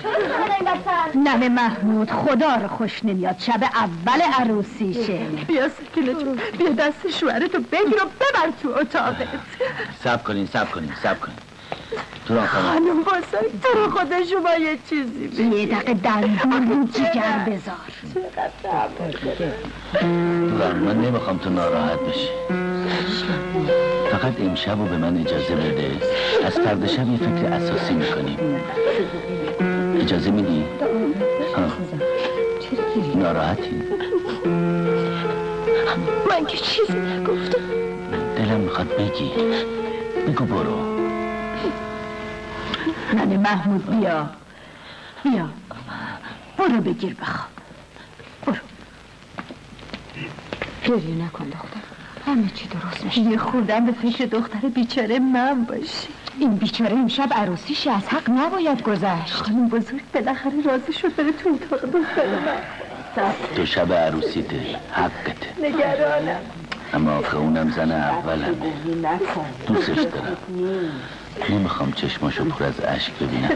ننه محمود خدا رو خوش نمیاد شب اول عروسیشه. بیا سکینه جون بیا دست شوهرتو بگیر و ببر تو اتاقت. صبر کنین صبر کنین صبر کنین. تو را خانم بزرگ تو رو خدا شما یه چیزی بگیر. یه دقیقه دندون رو جیگر بذار. من نمیخوام تو ناراحت بشی. فقط امشب رو به من اجازه بده. از فردا شب یه فکر اساسی میکنیم. اجازه میدی؟ ناراحتی؟ من که چیزی نگفتم. دلم میخواد بگی. بگو برو. ننه محمود بیا بیا برو بگیر بخواب. برو گریه نکن دختر همه چی درست میشه. یه خوردم به فکر دختر بیچاره من باشی. این بیچاره امشب عروسیش از حق نباید گذشت. خانم بزرگ بالاخره راضی شد بره تو اتاق دختر من. تو شب عروسیته حقته. نگرانم اما آخه اونم زن اولمه. دوستش دارم. نمیخوام چشماشو پر از اشک ببینم.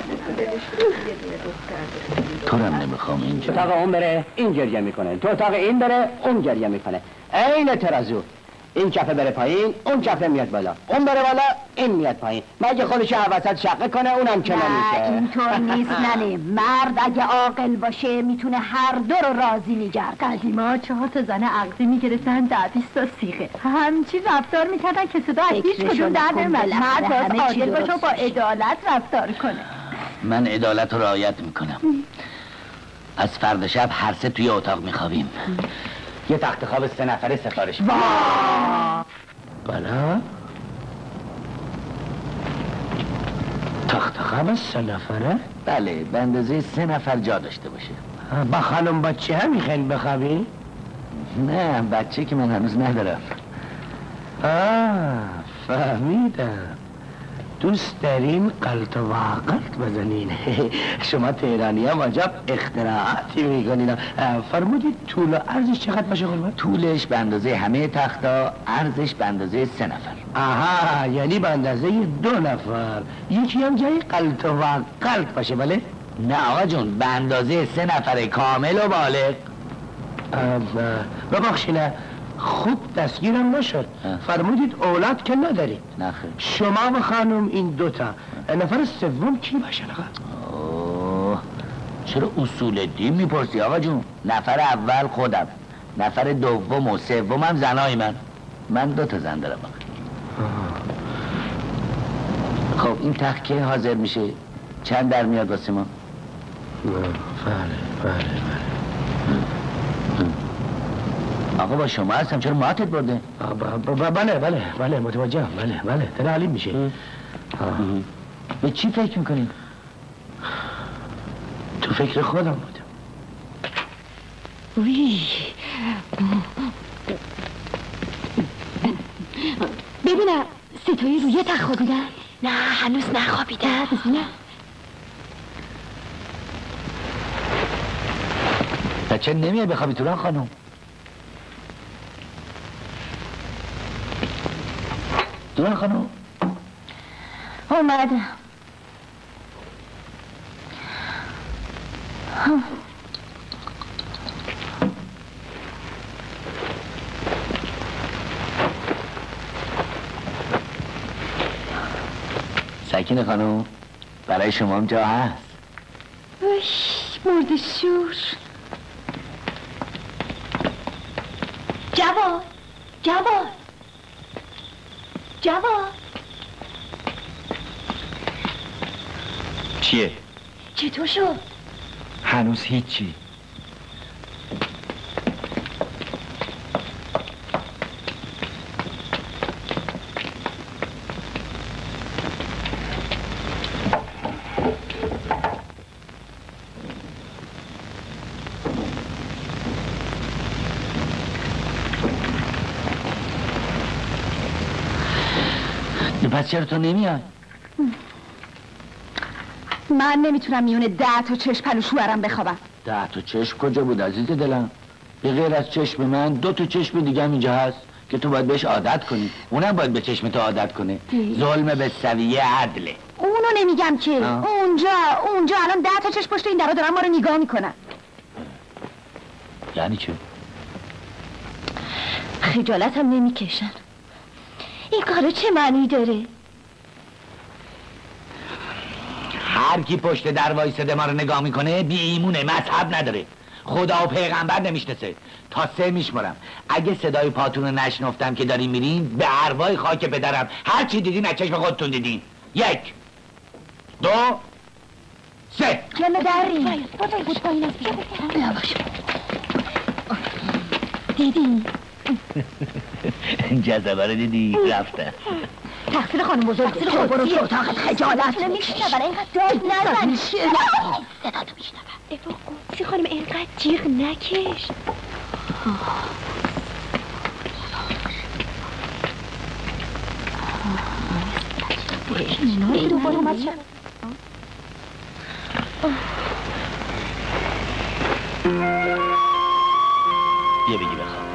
تو رم نمیخوام اینجا. تو اتاق اون بره این گریه میکنه، تو اتاق این بره اون گریه میکنه. این ترازو. این کفه بره پایین اون کفه میاد بالا، اون بره بالا این میاد پایین. مگه خودش وسط شقه کنه اونم که نمیشه. اینطور نیست ننه. مرد اگه عاقل باشه میتونه هر دو رو راضی میگرد. قدیما چهار تا زن عقدی میگرفتن ده بیست تا سیخه همچین رفتار میکردن که صدا از هیچ کدوم در نمیاد. مرد باز عادل باشه و با عدالت رفتار کنه. من عدالت رو رعایت میکنم. از فردا شب هر سه توی اتاق میخوابیم. یه تخت خواب سه نفره سفارش بله. تخت خواب سه نفره؟ بله به اندازه سه نفر جا داشته باشه. با خانم بچه هم میخواین بخوابی؟ نه بچه که من هنوز ندارم. آه فهمیدم. دوست دارین قلط و قلط بزنین. شما تهرانی هم عجب اختراعاتی میکنین. فرمودید طول و عرضش چقدر باشه قربان؟ طولش به اندازه همه تختا، عرضش به اندازه سه نفر. آها، یعنی به اندازه دو نفر. یکی هم جای قلط و قلط باشه بله؟ نه آقا جون، به اندازه سه نفر کامل و بالغ. ببخشینه خوب دستگیرم نشد. فرمودید اولاد که ندارید؟ نه خیر. شما و خانم این دوتا، نفر سوم کی باشه آقا؟ اوه، چرا اصول دین میپرسی آقا جون؟ نفر اول خودم، نفر دوم و سومم زنای من. من دو تا زن دارم آقا. خب این تخت که حاضر میشه؟ چند در میاد واسه ما؟ بله بله بله. آقا با شما هستم، چرا ماتت برده؟ بله بله بله متوجهم. بله بله داره عالی میشه. به چی فکر میکنی؟ تو فکر خودم بودم. وی ببینم ستایی روی تخت خوابیدن؟ نه هنوز نخوابیدن. ببینم بچه نمیای بخوابی توران خانم؟ توران خانم اومدم. سکینه خانم، برای شما هم جا هست. مرد شور. جواد جواد جواد چیه؟ چطور شد؟ هنوز هیچی. پس چرا تو نمیای؟ من نمیتونم میونه ده تا چشم پلو شوهرم بخوابم. ده تا چشم کجا بود عزیز دلم؟ به غیر از چشم من دو تا چشم دیگه هم اینجا هست که تو باید بهش عادت کنی. اونم باید به چشم تو عادت کنه. ظلم به سویه عدله. اونو نمیگم که. آه. اونجا اونجا الان ده تا چشم پشت این درا دارن ما رو نگاه میکنن. یعنی چه؟ خجالت هم نمیکشن. این کارو چه معنی داره؟ هر کی پشت در وایساده ما رو نگاه میکنه بی ایمونه، مذهب نداره، خدا و پیغمبر نمیشناسه. تا سه میشمرم. اگه صدای پاتون رو نشنفتم که دارین میرین، به ارواح خاک پدرم هر چی دیدین از چشم خودتون دیدین. یک دو سه. جمع داری بود پایین از دیدی؟ جذبه رو دیدی؟ رفته تقصیر خانم بزرگ. تقصیر خانم برو تو اتاقت خجالت نمیشنون. اینقدر داد نزن. صدا تو میشنون. افا قدسی خانم اینقدر جیغ نکش. نه دوباره اومد شد. بیا بگی بخواب.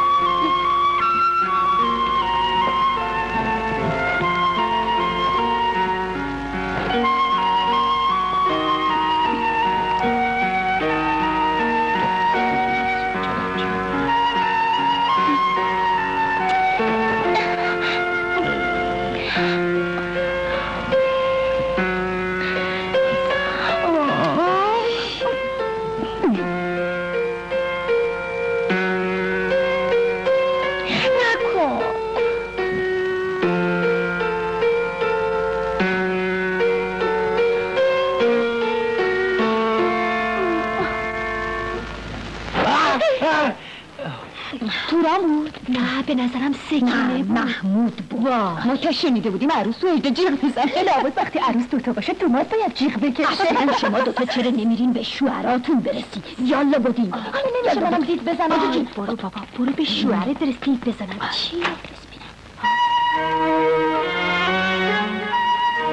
به نظرم سکینه بود. محمود بود. ما تا شنیده بودیم عروس تو اجده جیغ میزنه. لابد وقتی عروس دوتا باشه تو ما باید جیغ بکشه. شما دوتا چرا نمیرین به شوهراتون برسی؟ یالا بودیم. همین نمیشه منم دید بزنم. برو بابا برو به شوهرت برس دید بزنم. چی؟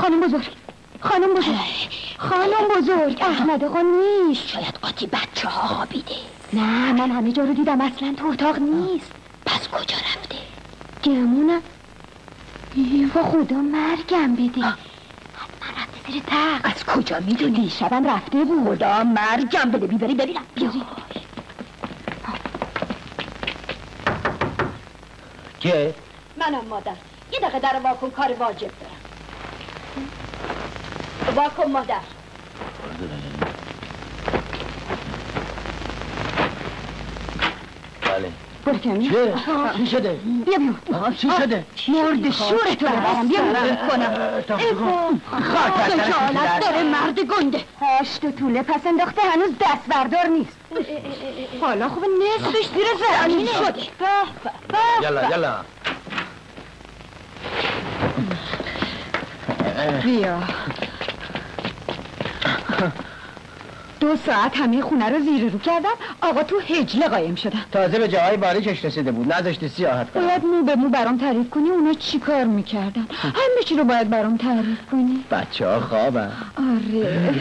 خانم بزرگ خانم بزرگ خانم بزرگ احمد آقا نیست. شاید قاطی بچه ها خوابیده. نه من همه جا رو دیدم اصلا تو اتاق نیست. پس کجا رفته؟ گمونم ایوا خدا مرگم بده. حتما رفته زیر تخت. از کجا میدونی؟ دیشبم رفته بود. خدا مرگم بده. بیبری ببینم. بیاری که؟ منم مادر. یه دقیقه در واکن، کار واجب دارم. واکن مادر. بله. برو کمی. چه؟ چی شده؟ بیا بیا. چی شده؟ مرد شورت رو ببرم. بیا مرد کنم. خاک خجالت داره مرد گنده. هشت و طوله پس انداخته هنوز دست بردار نیست. حالا خوب نصفش زیر زمین شده. یلا یلا. بیا. دو ساعت همه خونه رو زیر رو کردم. آقا تو هجله قایم شدن. تازه به جاهای باریکش رسیده بود. نذاشته سیاحت کنم. باید مو به مو برام تعریف کنی اونا چی کار میکردن. همه چی رو باید برام تعریف کنی. بچه ها خوابن. آره.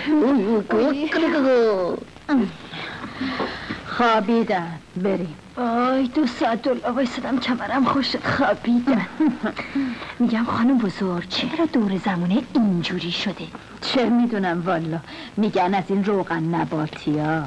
خوابیدن. بریم. آی دو ساعت دلار بایستدم کمرم خوشت. خوابیدن. میگم خانم بزرگ چرا دور زمونه اینجوری شده؟ چه میدونم والا. میگن از این روغن نباتی ها.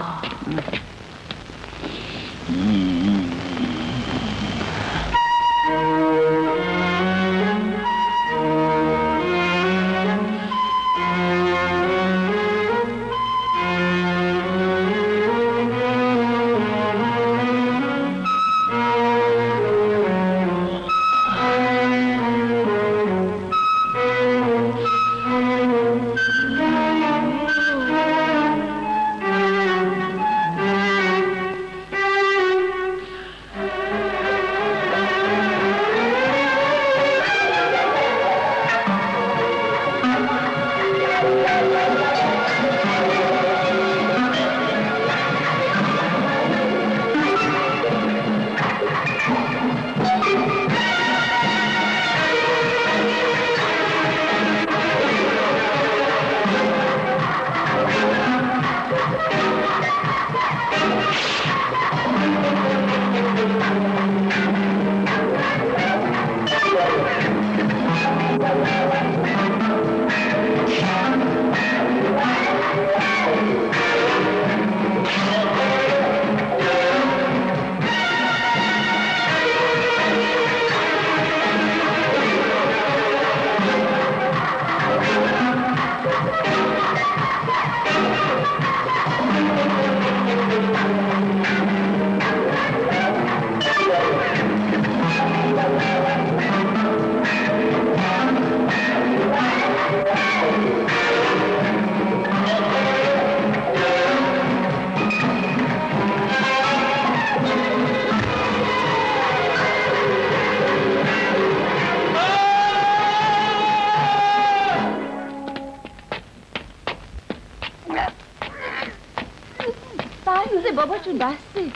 بابا جون بسته.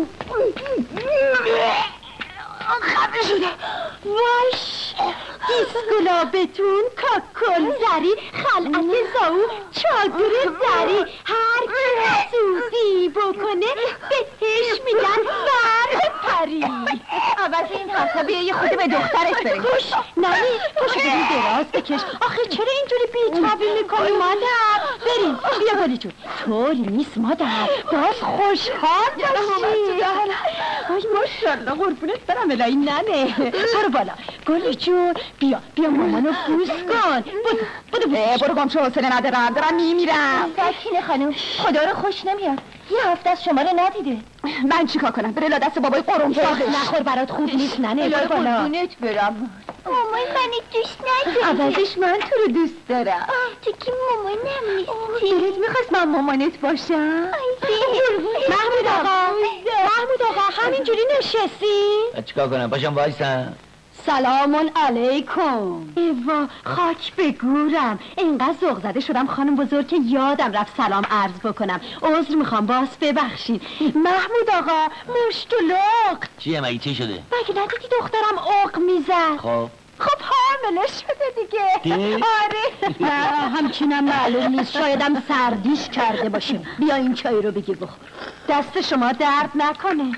خبر شده. واش دیسکولابتون کاکل زری خلعت زاو چادر زری هر کی سوزی بکنه بهش میگن برد پری. عوض این حرفا بیا یه خودی به دخترش بریم. خوش نانی خوش بریم دراز بکش. آخه چرا اینجوری بی‌تابی میکنی مادر؟ بریم بیا گلی جون. طوری نیست مادر باز خوشحال باشی. آی ماشالله قربونت برم الهی ننه. برو بالا گلی جون. بیا بیا مامانو بوس کن. بودو بودو بودو برو گم شو. حوصله ندارم دارم میمیرم. سکینه خانم خدا رو خوش نمیاد. یه هفته از شما رو ندیده. من چیکار کنم؟ بره دست بابای قرم آخ نخور برات خوب نیست ننه. برو بالا قربونت برم. مامان منی دوست نداری. عوضش من تو رو دوست دارم. تو که مامانم نیستی. دلت میخواست من مامانت باشم؟ محمود آقا محمود آقا همینجوری نشستی؟ چیکار کنم؟ باشم وایسم. سلام علیکم. ایوا خاک به گورم. اینقدر ذوق زده شدم خانم بزرگ که یادم رفت سلام عرض بکنم. عذر میخوام باز ببخشید. محمود آقا مشت و لق. چیه مگه چی شده؟ مگه ندیدی دخترم عق میزد؟ خب خب ها حامله شده دیگه. آره همچینم معلوم نیست، شایدم سردیش کرده باشه. بیا این چای رو بگیر بخور. دست شما درد نکنه.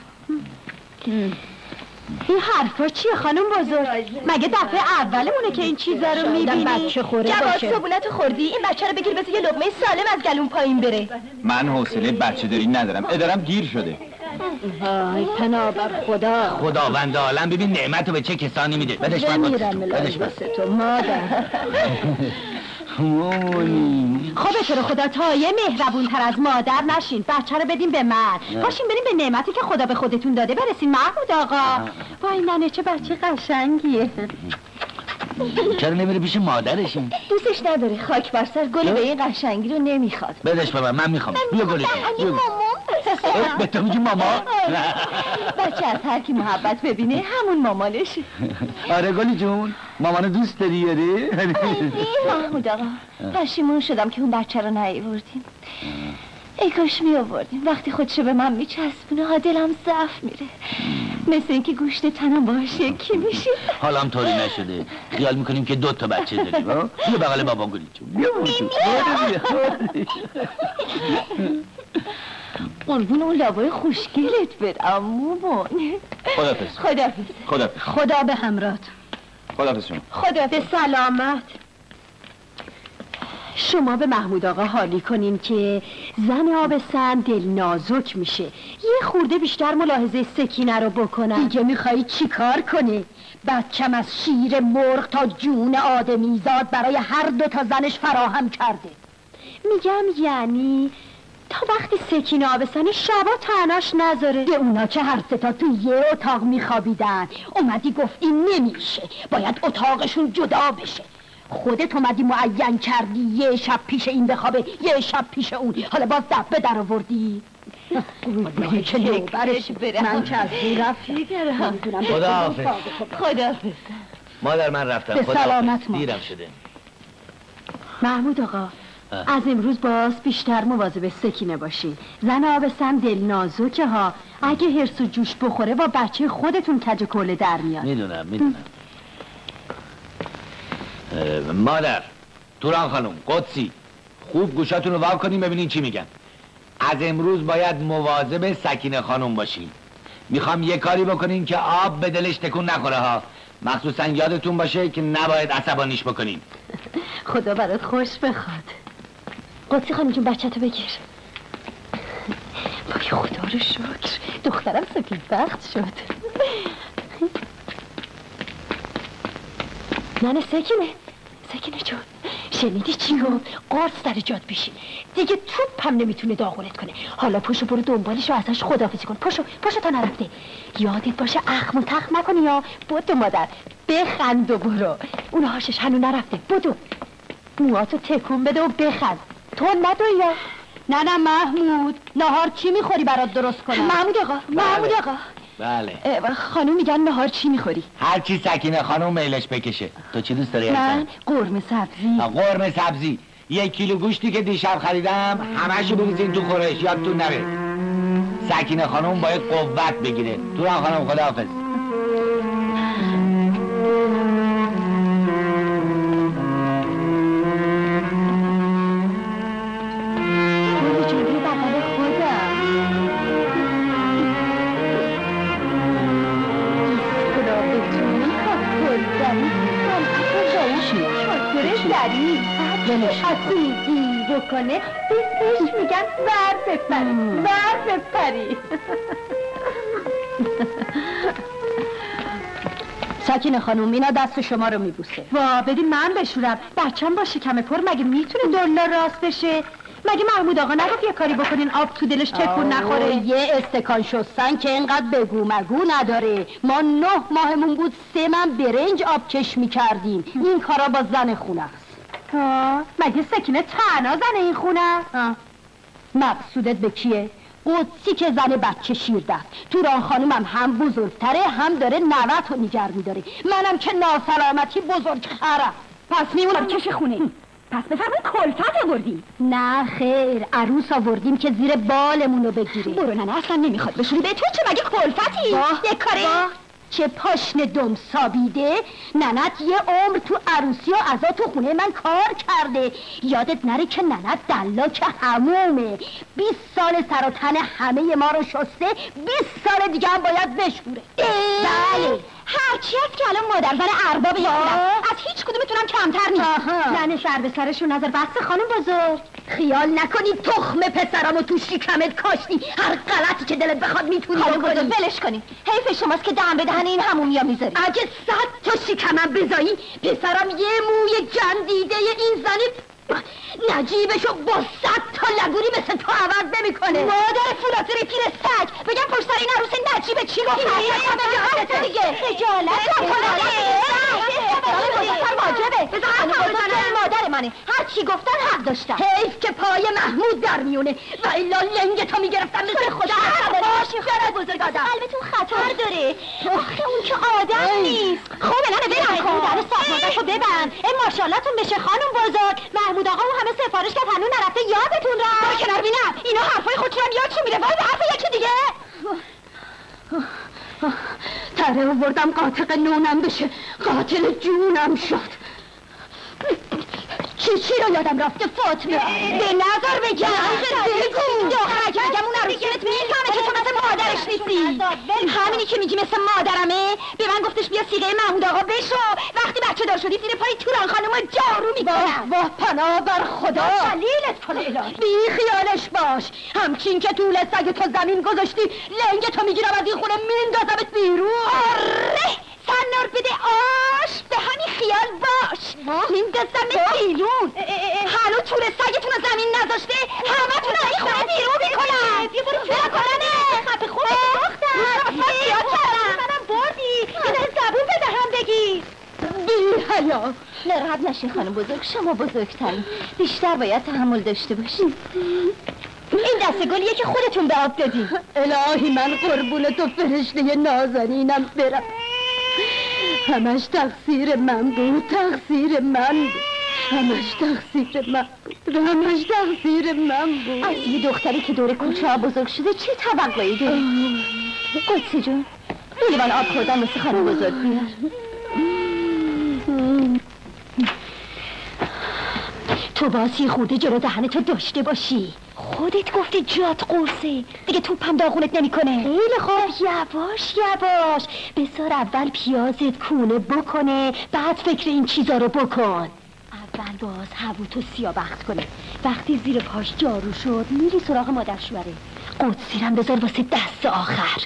این حرفا چیه خانم بزرگ؟ مگه دفعه اولمونه که این چیزا رو میبینی؟ بچه خوره جواد باشه. صبونت خوردی؟ این بچه رو بگیر بذار یه لقمه سالم از گلون پایین بره. من حوصله بچه داری ندارم، ادارم گیر شده. وای پناه بر خدا. خداوند عالم ببین نعمتو به چه کسانی میده. بدش من بمیرم بدش من. تو مادر. خب تو رو خدا تا یه مهربون تر از مادر نشین. بچه رو بدین به من. پاشین بریم به نعمتی که خدا به خودتون داده برسین. محمود آقا وای ننه چه بچه قشنگیه. چرا نمیره پیش مادرش؟ دوستش نداره، خاک بر سر. گل به این قشنگی رو نمیخواد. بدش به من، من میخوام. بیا گلش. به تو میگی ماما؟ بچه از هر کی محبت ببینه همون مامانشه. آره گلی جون، مامانو دوست داری یاری؟ محمود آقا پشیمون شدم که اون بچه رو نیاوردیم. ای کاش می آوردیم. وقتی خودشو به من میچسبونه ها دلم ضعف میره، مثل اینکه گوشت تنم باهاش یکی میشه. حالا هم طوری نشده، خیال میکنیم که دو تا بچه داریم. بیا بغل بابا گلی جون. بیا قربون اون لبای خوشگلت برم مومون. خدافظ. خدافظ. خدافظ. خدا به همراهت. خدافظ شما. خدا به سلامت. شما به محمود آقا حالی کنین که زن آبستن دل نازک میشه. یه خورده بیشتر ملاحظه سکینه رو بکنن. دیگه میخوایی چی کار کنی؟ بچم از شیر مرغ تا جون آدمیزاد برای هر دو تا زنش فراهم کرده. میگم یعنی تا وقتی سکینه آبستن شبا تناش نذاره. به اونا که هر ستا تو یه اتاق میخوابیدن اومدی گفتی نمیشه، باید اتاقشون جدا بشه. خودت اومدی معین کردی یه شب پیش این بخوابه یه شب پیش اون، حالا باز دبه در آوردی. قربونه که نوبرش بره. من که از این رفیقم. خداحافظ. خداحافظ. مادر من رفتم. به سلامت مادر. دیرم شده. محمود آقا از امروز باز بیشتر مواظب سکینه باشین. زن آبستن دل نازکه ها، اگه هرس و جوش بخوره با بچه خودتون کج کوله در میاد. میدونم میدونم. مادر، توران خانم، قدسی، خوب گوشاتون رو واو کنین ببینین چی میگن. از امروز باید مواظب سکینه خانم باشین. میخوام یه کاری بکنین که آب به دلش تکون نخوره ها، مخصوصا یادتون باشه که نباید عصبانیش بکنین. خدا برات خوش بخواد. قدسی خانم جون بچه تو بگیر. وای خدا رو شکر دخترم سپید بخت شد. ننه سکینه سکینه جون شنیدی چی گفت؟ قرص در جاد بشین دیگه، توپ هم نمیتونه داغونت کنه. حالا پشو برو دنبالش و ازش خداحافظی کن. پشو پشو تا نرفته. یادت باشه اخم و تخم نکنی یا بدو مادر. بخند و برو. اون هاشش هنو نرفته. بدو موهاتو تکون بده و بخند. تو ندو یا نه نه محمود، نهار چی میخوری برات درست کنم؟ محمود آقا محمود آقا. بله. خانوم میگن نهار چی میخوری؟ هر چی سکینه خانم میلش بکشه. تو چی دوست داری؟ من قرمه سبزی. قرمه سبزی. یک کیلو گوشتی که دیشب خریدم همشو بریزین تو خورش، یادتون نره. سکینه خانم باید قوت بگیره. توران خانم خداحافظ. حسودی بکنه بهش میگن ور بپری ور بپری. سکینه خانوم اینا دست شما رو میبوسه. وا بدین من بشورم. بچم با شکم پر مگه میتونه دلار راست بشه؟ مگه محمود آقا نگفت یه کاری بکنین آب تو دلش تکون نخوره؟ یه استکان شستن که اینقدر بگو مگو نداره. ما نه ماهمون بود سه من برنج آب کش میکردیم. این کارا با زن خونه است. مگه سکینه تنها زن این خونه؟ مقصودت به کیه؟ قدسی که زن بچه شیر دست. توران خانومم هم بزرگتره هم داره نوت رو نگر میداره. منم که ناسلامتی بزرگترم. پس میمونم کش خونه. پس بفرمایید کلفت آوردیم. نه خیر عروس آوردیم که زیر بالمون رو بگیره. برو ننه اصلا نمیخواد بشوری. به تو چه مگه کلفتی؟ یه کاری بچه پاشن دم سابیده ننت یه عمر تو عروسی و عزا تو خونه من کار کرده. یادت نره که ننت دلاک همومه. بیست سال سر و تن همه ما رو شسته، بیست سال دیگه هم باید بشوره. بله هرچی هست که الان مادر زن ارباب یادم از هیچ کدومتونم کمتر نیست. زن سر به سرشون نظر بسته خانم بزرگ. خیال نکنی تخم پسرمو تو شکمت کاشتی، هر غلطی که دلت بخواد میتونی بکنی. خانم بزرگ ولش کنی، حیف شماست که دهن به دهن این همومیا میذاری. اگه صد تا شکمم بزایی پسرم یه موی جندیده این زنی نجیبشو با صد تا لگوری مثل تو عوض نمیکنه. مادر فولاتری پیر سگ بگم پشت سر این عروس نجیبه چی گفت؟ اصلا دیگه خجالت واجبه. بزن مادر منه، هر چی گفتن حق داشتن. حیف که پای محمود در میونه و الا لنگ تو میگرفتم مثل خدا. باشه خدا بزرگ آدم قلبتون خطر داره. آخه اون که آدم نیست. خب الان برم کن در ساختمانشو ببند. ای ماشاءاللهتون بشه خانم بزرگ. محمود آقا اون همه سفارش کرد هنوز نرفته یادتون رفت. برو کنار بینم اینا حرفای خودشون یادشون میره. وای به حرف یکی دیگه تره آوردم قاطق نونم بشه، قاتل جونم شد. چی چی رو یادم رفته فاطمه؟ به نظر بگم بگو داخل اگه بگم اون عروسیت میفهمه که تو مثل مادرش نیستی. همینی که میگی مثل مادرمه. به من گفتش بیا سیغه محمود آقا بشو، وقتی بچه دار شدی زیر پای توران خانومو جارو میکنم. واه پناه بر خدا دلیلت کنه الهی. بی خیالش باش، همچین که طول سگ تو زمین گذاشتی لنگ تو میگیرم از این خونه میندازمت بیرون. آره سنار بده آش، به همین خیال باش میندازم بیرون. هنو طول سگتون رو زمین نذاشته همه تون این خونه بیرون میکنم. بیا برو چرا کننه خب خوبه دختر زیاد کردم منم بردی اینه زبون بده هم بگی. بی حیا نراحت نشین خانم بزرگ، شما بزرگترین، بیشتر باید تحمل داشته باشین. این دسته گلیه که خودتون به آب دادین. الهی من قربون تو فرشته نازنینم برم. همش تقصیر من بود، تقصیر من بود، همش تقصیر من بود، همش تقصیر من بود. از یه دختری که دور کوچه ها بزرگ شده چه توقعی داری؟ قدسی جون لیوان آب خوردن مثل خانم بزرگ بیار. تو باسی خورده جلو دهنتو داشته باشی. خودت گفتی جات قرصه دیگه، توپم داغونت نمیکنه. خیلی خوب یواش یواش بذار اول پیازت کونه بکنه بعد فکر این چیزا رو بکن. اول باز هووتو سیابخت کنه، وقتی زیر پاش جارو شد میری سراغ مادر شوهره. قدسیرم بذار واسه دست آخر.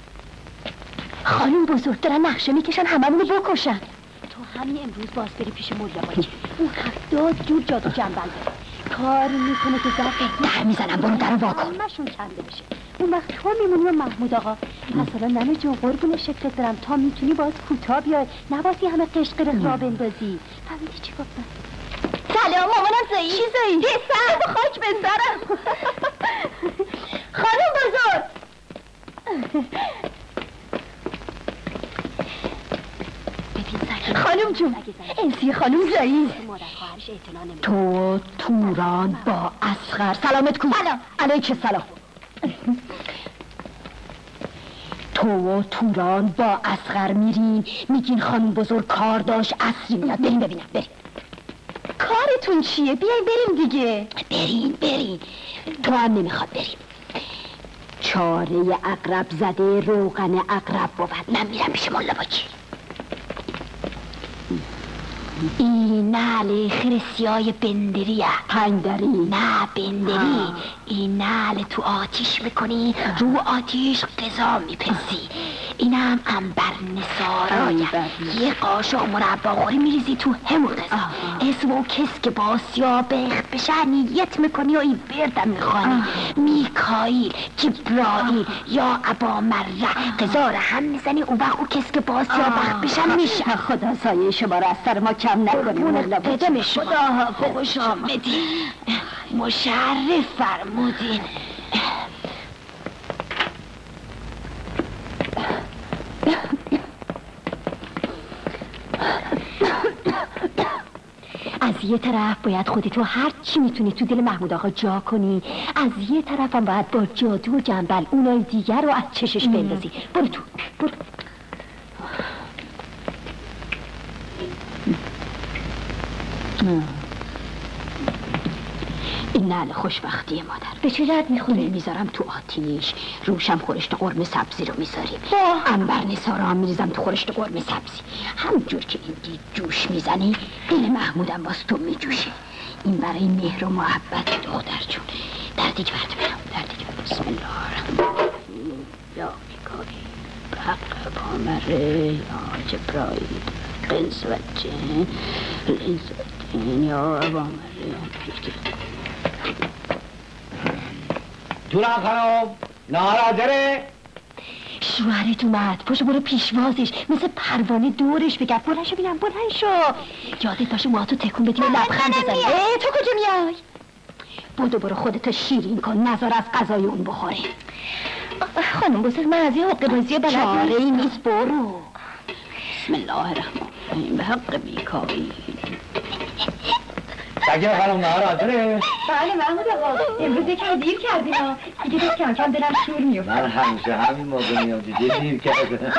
خانم بزرگ دارن نقشه میکشن هممونو بکشن. تو همین امروز باز بری پیش مولا باجی، اون هفتاد جور جادو جنبل داره، کاری میکنه که زفت نه میزنم. برو در رو واکن مشون کنده بشه. اون وقت تو میمونی و محمود آقا. مثلا نمه جون قربون شکلت دارم تا میتونی باز کوتاه بیای، نباسی همه قشقرق را بندازی. فهمیدی چی گفتم؟ سلام مامانم زایی. چی زایی؟ سر به خاک بندارم. خانم بزرگ خانم جون انسی خانم زایی. تو توران با اصغر سلامت کن. سلام علیک سلام. تو و توران با اصغر میرین میگین خانم بزرگ کار داشت عصری میاد. بریم ببینم بریم. کارتون چیه؟ بیاین بریم دیگه. بریم بریم. تو هم نمیخواد بریم. چاره عقرب زده روغن عقرب بود. من میرم پیش مولا باجی. این نعل خرسیای بندریه. پندری؟ نه بندری. این نعل تو آتیش میکنی رو آتیش غذا میپسی. اینم انبر نسارای یه قاشق مربا خوری میریزی تو همون غذا. اسم و کس که با سیابخت بشه نیت میکنی و این بردم میخوانی. میکائیل، جبرائیل یا ابا مره غذا رو هم میزنی اون وقت او کس که با سیابخت بشه میشه. خدا سایه شما رو از سر ما کم نکنیم. قدم شما خوش آمدین، مشرف فرمودین. از یه طرف باید خودتو هر چی میتونی تو دل محمود آقا جا کنی، از یه طرف هم باید با جادو و جنبل اونای دیگر رو از چشش بندازی. برو تو برو. این نعل خوشبختی مادر. به چه درد میخوره؟ میذارم تو آتیش، روشم خورشت قرمه سبزی رو میذاریم، عنبر نثار رو هم میریزم تو خورشت قرمه سبزی. همونجور که این دید جوش میزنی دل محمودم باز تو میجوشه. این برای مهر و محبت دختر جون. در دیگه برد برم، در دیگه برم. بسم الله الرحمن یا میکایی حق قامره یا جبرائیل قنس و جن لنس و جن یا قامره. توران خانم نهار حاضره؟ شوهرت اومد، پاشو برو پیشوازش، مثل پروانه دورش بگرد. بلند شو بینم، بلند شو. یادت باشه موهاتو تکون بدی و لبخند بزنی. اه تو کجا میای؟ بودو برو خودتو شیرین کن، نذار از غذای اون بخوره. خانم بزرگ من از این حقه بازی بلد چاره ای نیست، برو. بسم الله الرحمن الرحیم به حق بیکاری. سگه خانم نهار حاضره؟ بله محمود آقا امروز یکم دیر کردیم ها. دیگه بس کم کم دلم شور میفته. من همیشه همین موقع میام دیگه دیر کردم.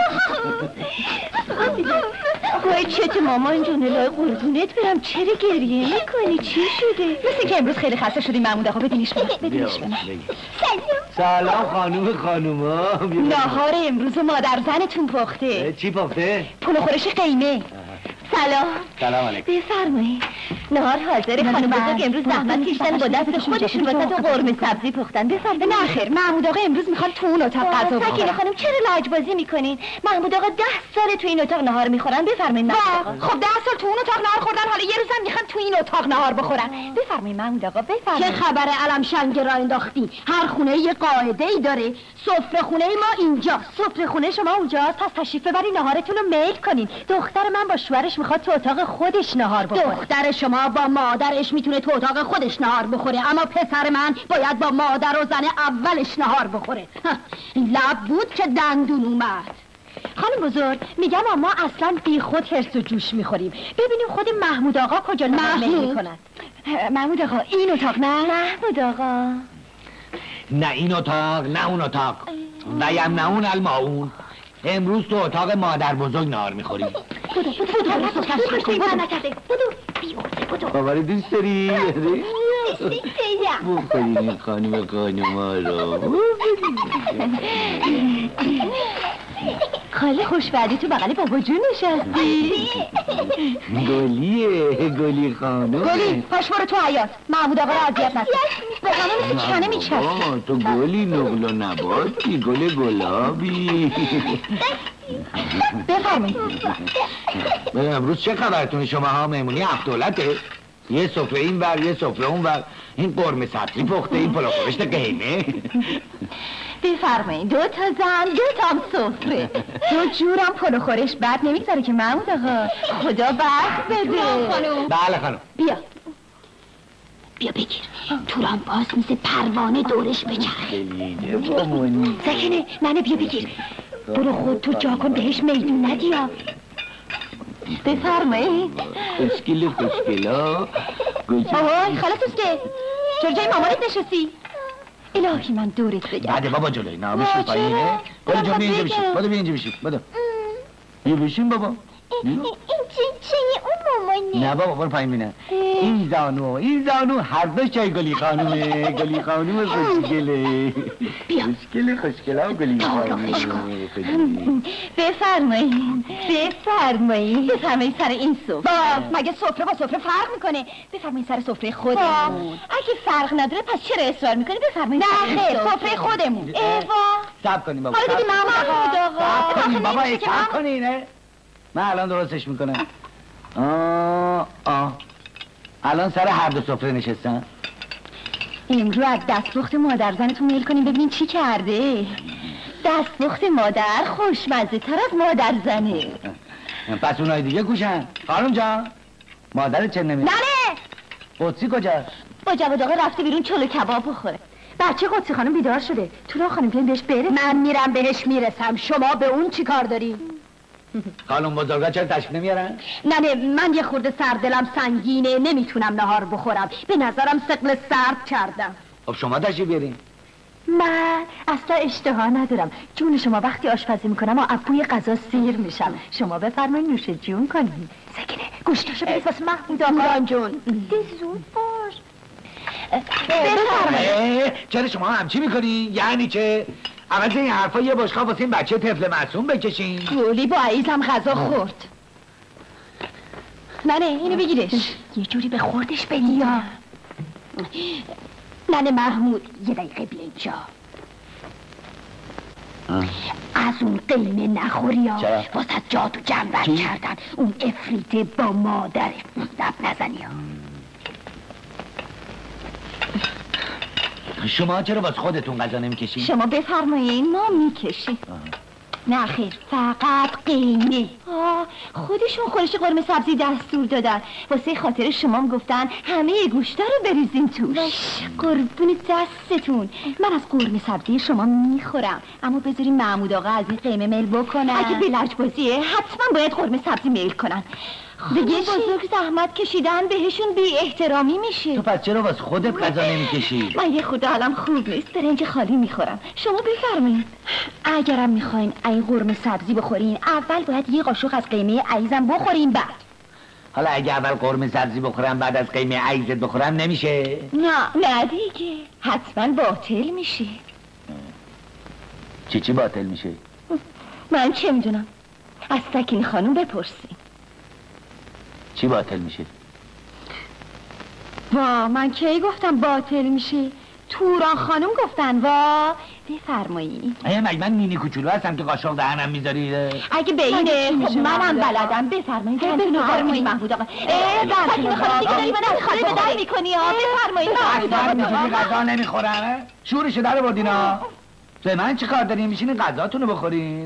وای چته مامان جون الهی قربونت برم، چرا گریه میکنی؟ چی شده؟ مثل که امروز خیلی خسته شدی محمود آقا. بدینش من بدینش من. سلام خانوم خانوما. ناهار امروز مادر زنتون پخته. چی پخته؟ پلو خورش قیمه. سلام. سلام علیکم. بفرمایید. نهار حاضره. خانم بزرگ امروز زحمت کشیدن با دست خودشون واسه تو قرمه سبزی پختن. بفرمایید. نه خیر، محمود آقا امروز میخوان تو اون اتاق غذا بخورن. سکینه خانم چرا لجبازی میکنین؟ محمود آقا ده سال تو این اتاق نهار میخورن. بفرمایید محمود آقا. خب ده سال تو اون اتاق نهار خوردن، حالا یه روزم میخوان تو این اتاق نهار بخورن. بفرمایید محمود آقا بفرمایید. چه خبره علم شنگ را انداختی؟ هر خونه یه قاعده ای داره. سفره خونه ما اینجا. سفره خونه شما اونجاست، پس تشریف ببرین نهارتون رو میل کنین. دختر من با شوهرش میخواد تو اتاق خودش نهار بخوره. دختر شما با مادرش میتونه تو اتاق خودش نهار بخوره، اما پسر من باید با مادر و زن اولش نهار بخوره. لب بود که دندون اومد. خانم بزرگ میگم اما اصلا بی خود هرس و جوش میخوریم. ببینیم خود محمود آقا کجا نهار میکنن. محمود آقا این اتاق نه؟ محمود آقا نه این اتاق نه اون اتاق و یمنعون الماعون. امروز تو اتاق مادر بزرگ نهار میخوریم. بودو بودو بودو بودو بودو باباری دوست داری؟ بخورین این خانم خانوما رو. خیلی خوشبختی تو بغل بابا جون نشستی. گلیه گلی خانم. گلی پاش برو تو حیاط. محمود آقا رو اذیت نکن. به قانون مثل کنه میچسبه. تو گلی نقل و نباتی، گل گلابی. بفرمایید. امروز چه خبرتون شما ها؟ مهمونی هفت دولته؟ یه سفره این ور یه سفره اون ور، این قرمه سبزی پخته، این پلو خورشت قیمه. بفرمایید دو تا زن دو تا هم سفره. دو جورم پلو خورش بد نمیگذاره که محمود آقا. خدا بخت بده. بله خانم. بیا بیا بگیر. توران باز مثل پروانه دورش بچرخه. سکنه ننه بیا بگیر. برو خود تو جا کن، بهش میدون ندیا. بفرمایید. خوشگل خوشگلا. آهای خالتوس که چرا جای مامانت نشستی؟ الهی من دورت بگم. بعد بابا جلوی نامش رو پایینه. بابا جا بیا اینجا بشید. بابا بیا اینجا بشید. بابا بیا بشین بابا. این چه چه اون مامانه؟ نه بابا برو پایین بینه. این زانو این زانو هر دو چای گلی خانومه. گلی خانوم خوشگله. بیا خوشگله خوشگلا گلی خانومه. بفرمایید بفرمایید بفرمایید سر این سفره. مگه سفره با سفره فرق میکنه؟ بفرمایید سر سفره خودمون. اگه فرق نداره پس چرا اصرار میکنی؟ بفرمایید. نه خیر سفره خودمون. ایوا صبر کنیم بابا. حالا دیگه محمود آقا صبر کنیم بابا صبر کنین. من الان درستش میکنم. آه آه الان سر هر دو سفره نشستن. امروز از دستپخت مادر زنتون میل کنیم ببینین چی کرده. دستپخت مادر خوشمزه تر از مادر زنه. پس اونای دیگه کوشن. خانم جان مادرت چه نمیده؟ ننه قدسی کجاست؟ با جواد آقا رفته بیرون چلو کباب بخوره. بچه قدسی خانم بیدار شده. تو خانم بیاین بهش برسیم. من میرم بهش میرسم. شما به اون چی کار داری؟ خانم بزرگا چرا تشریف نمیارن؟ نه نه من یه خورده سردلم سنگینه، نمیتونم نهار بخورم. به نظرم ثقل سرد کردم. خب شما تشریف بیارین. من اصلا اشتها ندارم. جون شما وقتی آشپزی میکنم و از بوی غذا سیر میشم. شما بفرمایید نوش جون کنید. سکنه گوشتاشو بریز واسه محمود آقا جون. زود باش. بفرمایید. چرا شما همچی میکنی؟ یعنی که عوض این حرفا یه بشقاب واسه این بچه طفل معصوم بکشین؟ گولی با عیزم غذا خورد. ننه اینو بگیرش. یه جوری به خوردش بدی یا ننه محمود یه دقیقه بیا اینجا. از اون قیمه نخوری ها واسه جادو جنبت کردن. اون افریته با مادره دب نزنی ها. شما چرا واسه خودتون غذا نمیکشین؟ شما بفرمایین ما میکشیم. نه خیر فقط قیمه. خودشون خورش قرمه سبزی دستور دادن. واسه خاطر شما گفتن همه گوشتا رو بریزین توش. قربون دستتون. من از قرمه سبزی شما میخورم، اما بذارین محمود آقا از این قیمه میل بکنن. اگه بلرج بازیه حتما باید قرمه سبزی میل کنن. دیگه بزرگ زحمت کشیدن بهشون بی احترامی میشه. تو پس چرا واسه خودت غذا نمیکشی؟ من یه خود حالم خوب نیست، برنج خالی میخورم. شما بفرمایید. اگرم میخواین ای قرمه سبزی بخورین اول باید یه قاشق از قیمه عیزم بخورین بعد. حالا اگه اول قرمه سبزی بخورم بعد از قیمه عیزت بخورم نمیشه؟ نه نه دیگه حتما باطل میشه. چی چی باطل میشه؟ من چه میدونم، از سکین خانوم بپرسین. چی باطل میشه؟ وا من کی گفتم باطل میشه؟ توران خانم گفتن. وا بفرمایید. اگه مگه من مینی کوچولو هستم که قاشق دهنم میذاری؟ اگه به اینه خب منم بلدم. بفرمایید. بفرمایید محمود آقا. اه سکین خانم دیگه داری من از خاله به در میکنی ها. بفرمایید. اصلا میتونی غذا نمیخورم؟ شورشو در بردین ها. به من چه کار دارین؟ میشینین غذاتونو بخورین؟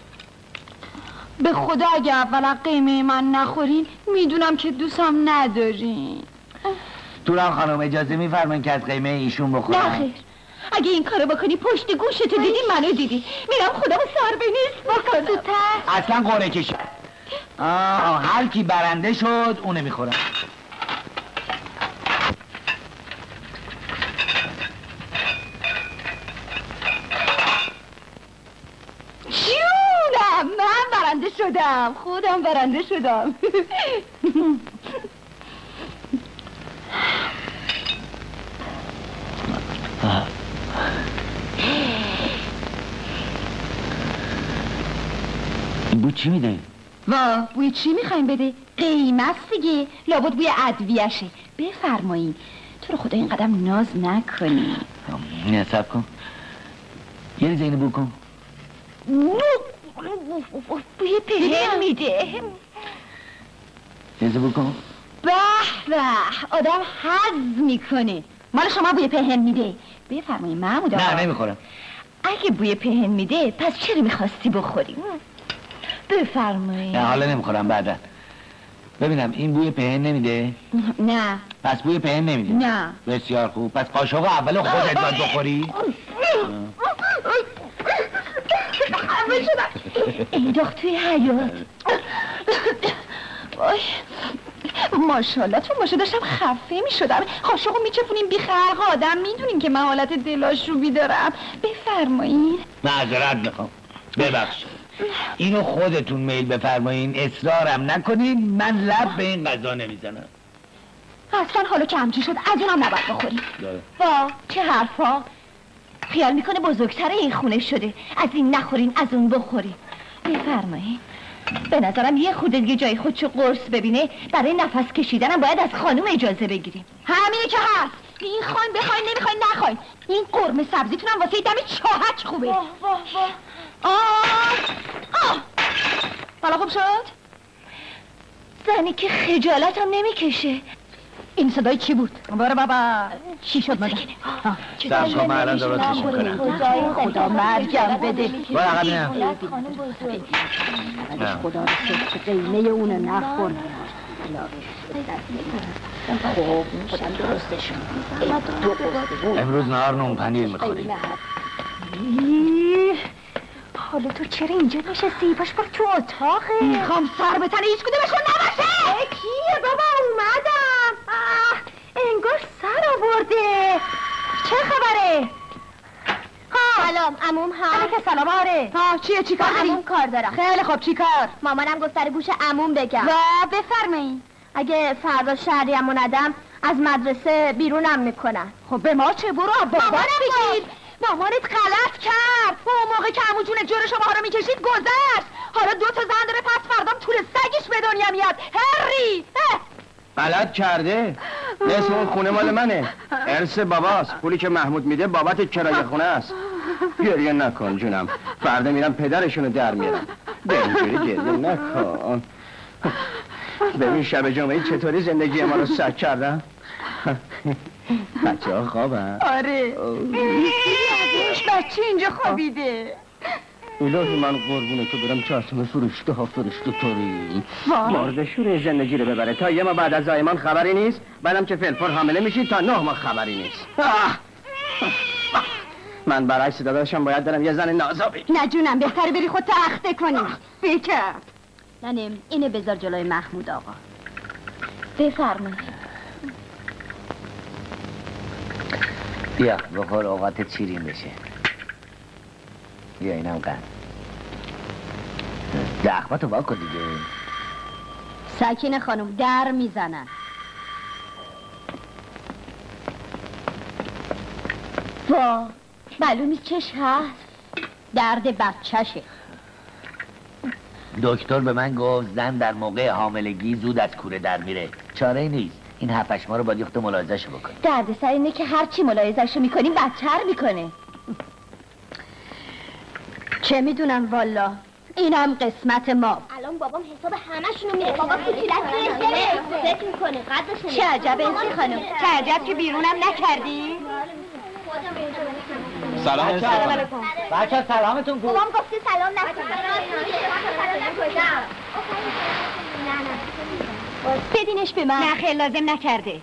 به خدا اگه اولا قیمه من نخورین میدونم که دوستم ندارین. توران خانم اجازه میفرمایین که از قیمه ایشون بخورم؟ نه خیر. اگه این کارو بکنی پشت گوشتو دیدی منو دیدی. میرم خدا به سر بنیست بکن زودتر. اصلا قره کشی. آه هر کی برنده شد اونه میخورم. جونم من برنده شدم. خودم برنده شدم. این بوی چی میده؟ وا بوی چی میخوایم بده؟ قیمه است دیگه. لابد بوی ادویه‌شه. بفرمایید. تو رو خدا این قدم ناز نکنی. نه سب کن. یه ریزه اینو بو کن. بوی پهن میده. ریزه بو کن. به به آدم حظ میکنه. مال شما بوی پهن میده. بفرمایید محمود آقا. نه نمیخورم. اگه بوی پهن میده پس چرا میخواستی بخوری؟ بفرمایید. نه حالا نمیخورم بعدا. ببینم این بوی پهن نمیده؟ نه. پس بوی پهن نمیده؟ نه. بسیار خوب. پس قاشق اول خودت باید بخوری؟ انداخت توی حیات. وای ماشاءالله تو ماشا داشتم خفه می شدم. قاشقو می چپونیم بی خلق آدم میدونین که من حالت دلاشوبی دارم. بفرمایین. معذرت میخوام. ببخشید. اینو خودتون میل بفرمایین. اصرارم نکنین. من لب به این غذا نمیزنم. اصلا حالا که همچین شد از اونم نباید بخوریم. وا چه حرفا. خیال میکنه بزرگتر این خونه شده. از این نخورین از اون بخورین. بفرمایین. به نظرم یه خود دیگه جای خودشو قرص ببینه برای نفس کشیدنم باید از خانم اجازه بگیریم. همینه که هست. این خواین بخواین نمیخواین نخواین. این قرمه سبزیتونم واسه دم چاهک خوبه. واه واه واه. آه آه حالا خوب شد؟ زنی که خجالتم نمیکشه. این صدای چی بود؟ باره بابا چی شد مادر؟ سب کن من الان درستش میکنم. خدا مرگم بده. برو عقب نه. خدا رو سفت قیمه اونو نخور. خب خودم درستش امروز نهار نون پنیر میخوریم. حالا تو چرا اینجا نشستی؟ باش برو تو اتاقه. میخوام سر به تن هیچ کدومشون نباشه. کیه بابا اومدم. انگار سر آورده. چه خبره؟ حالا سلام عموم ها. علیکم سلام. آره ها چیه چیکار داری؟ عموم کار دارم. خیلی خوب چیکار؟ مامانم گفت سر گوش عموم بگم. و بفرمایید. اگه فردا شهریمو ندم از مدرسه بیرونم میکنن. خب به ما چه؟ برو بابات بگیر. مامانت غلط کرد. اون موقع که عمو جون جور شما رو میکشید گذشت. حالا دو تا زن داره پس فردام طول سگش به دنیا میاد. هری غلط کرده. نصف اون خونه مال منه، ارث باباست. پولی که محمود میده بابت کرایه خونه است. گریه نکن جونم، فردا میرم پدرشونو در میارم. به اینجوری گریه نکن. ببین شب جمعه چطوری زندگی ما رو سک کردن. بچه ها خوابن؟ آره ازش بچه اینجا خوابیده. الهی من قربونه تو برم چهارتون فروشته ها فروشته طوری ماردشور زندگی رو ببره تا یه ما بعد از زایمان خبری نیست، بعدم که فلفور حامله میشی تا نه ما خبری نیست. من برعکس داداشم باید دارم یه زن نازا بگی. نه جونم بهتره بری خود تخته کنی. بکر ننم اینو بذار جلوی محمود آقا. بفرمایید. بیا بخور اوقات چیرین بشه. بیا اینم قند. دخمتو واکن دیگه. سکینه خانم در میزنن. وا معلوم نیست چش هست. درد بچهشه. دکتر به من گفت زن در موقع حاملگی زود از کوره در میره. چاره نیست. این هفتش ماه رو باید یخت ملاحظه‌شو بکنی. درد سر اینه که هرچی ملاحظه‌شو میکنیم بدتر میکنه. چه میدونم والا. اینم قسمت ما. الان بابام حساب همشونو میده. بابا کوچولت نمیشه. فکر میکنه قدش. چه عجب انسی خانم. چه عجب که بیرونم نکردی. سلام سلام علیکم. بچه سلامتون کو. بابام گفتی سلام نکن. بدینش به من. نه خیلی لازم نکرده.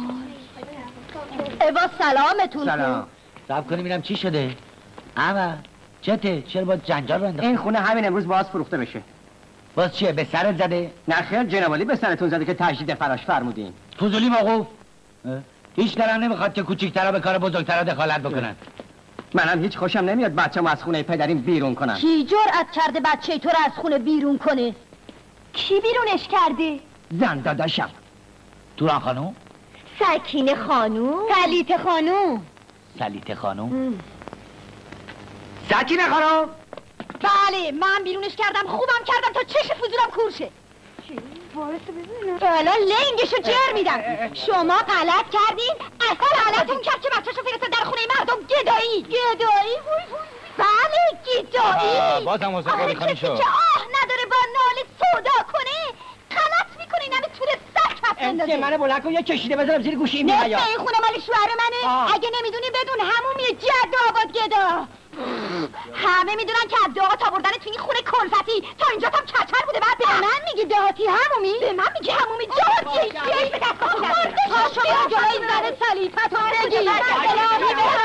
ایوا سلامتون. سلام. صبر کنی میرم چی شده؟ اما چته؟ چرا با جنجال رو انداختی؟ این خونه همین امروز باز فروخته بشه. باز چیه؟ به سرت زده؟ نه خیر جنابالی به سرتون زده که تجدید فراش فرمودین. فضولی موقوف. هیچ درم نمیخواد که کوچیک‌ترا به کار بزرگترا دخالت بکنن. منم هیچ خوشم نمیاد بچه‌مو از خونه پدریم بیرون کنن. کی جرأت کرده بچه تو رو از خونه بیرون کنه؟ کی بیرونش کرده؟ زن داداشم. توران خانوم؟ سکینه خانوم. سلیت خانوم. سلیت خانوم؟ سکینه خانوم. بله من بیرونش کردم خوبم کردم تا چش فضولم کورشه. الان لنگشو جر میدم. شما غلط کردین. اصلا غلطون کرد که بچه‌شو فرستاد در خونه مردم. گدایی گدایی بله گدایی. بازم موسیقی خانی شو. که آه نداره با ناله سودا کنه غلط میکنه. اینم طول سگ پس انسه منو بلند کن یه کشیده بذارم زیر گوشی این نصف بیا. این خونه مال شوهر منه. آه. اگه نمیدونی بدون همومیه جد آباد گدا. همه میدونن که از دهات آوردن تو این خونه کلفتی تا اینجا تام کچل بوده. بعد به من میگی دهاتی همومی؟ به من میگی همومی دهاتی. بیایی به دست خودم. تا شما جلوی زن سلیطت رو بگی. سلامی به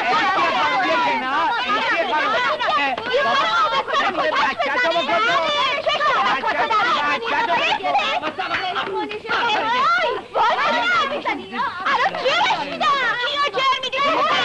الان جرش میدم. اینو جر میدی.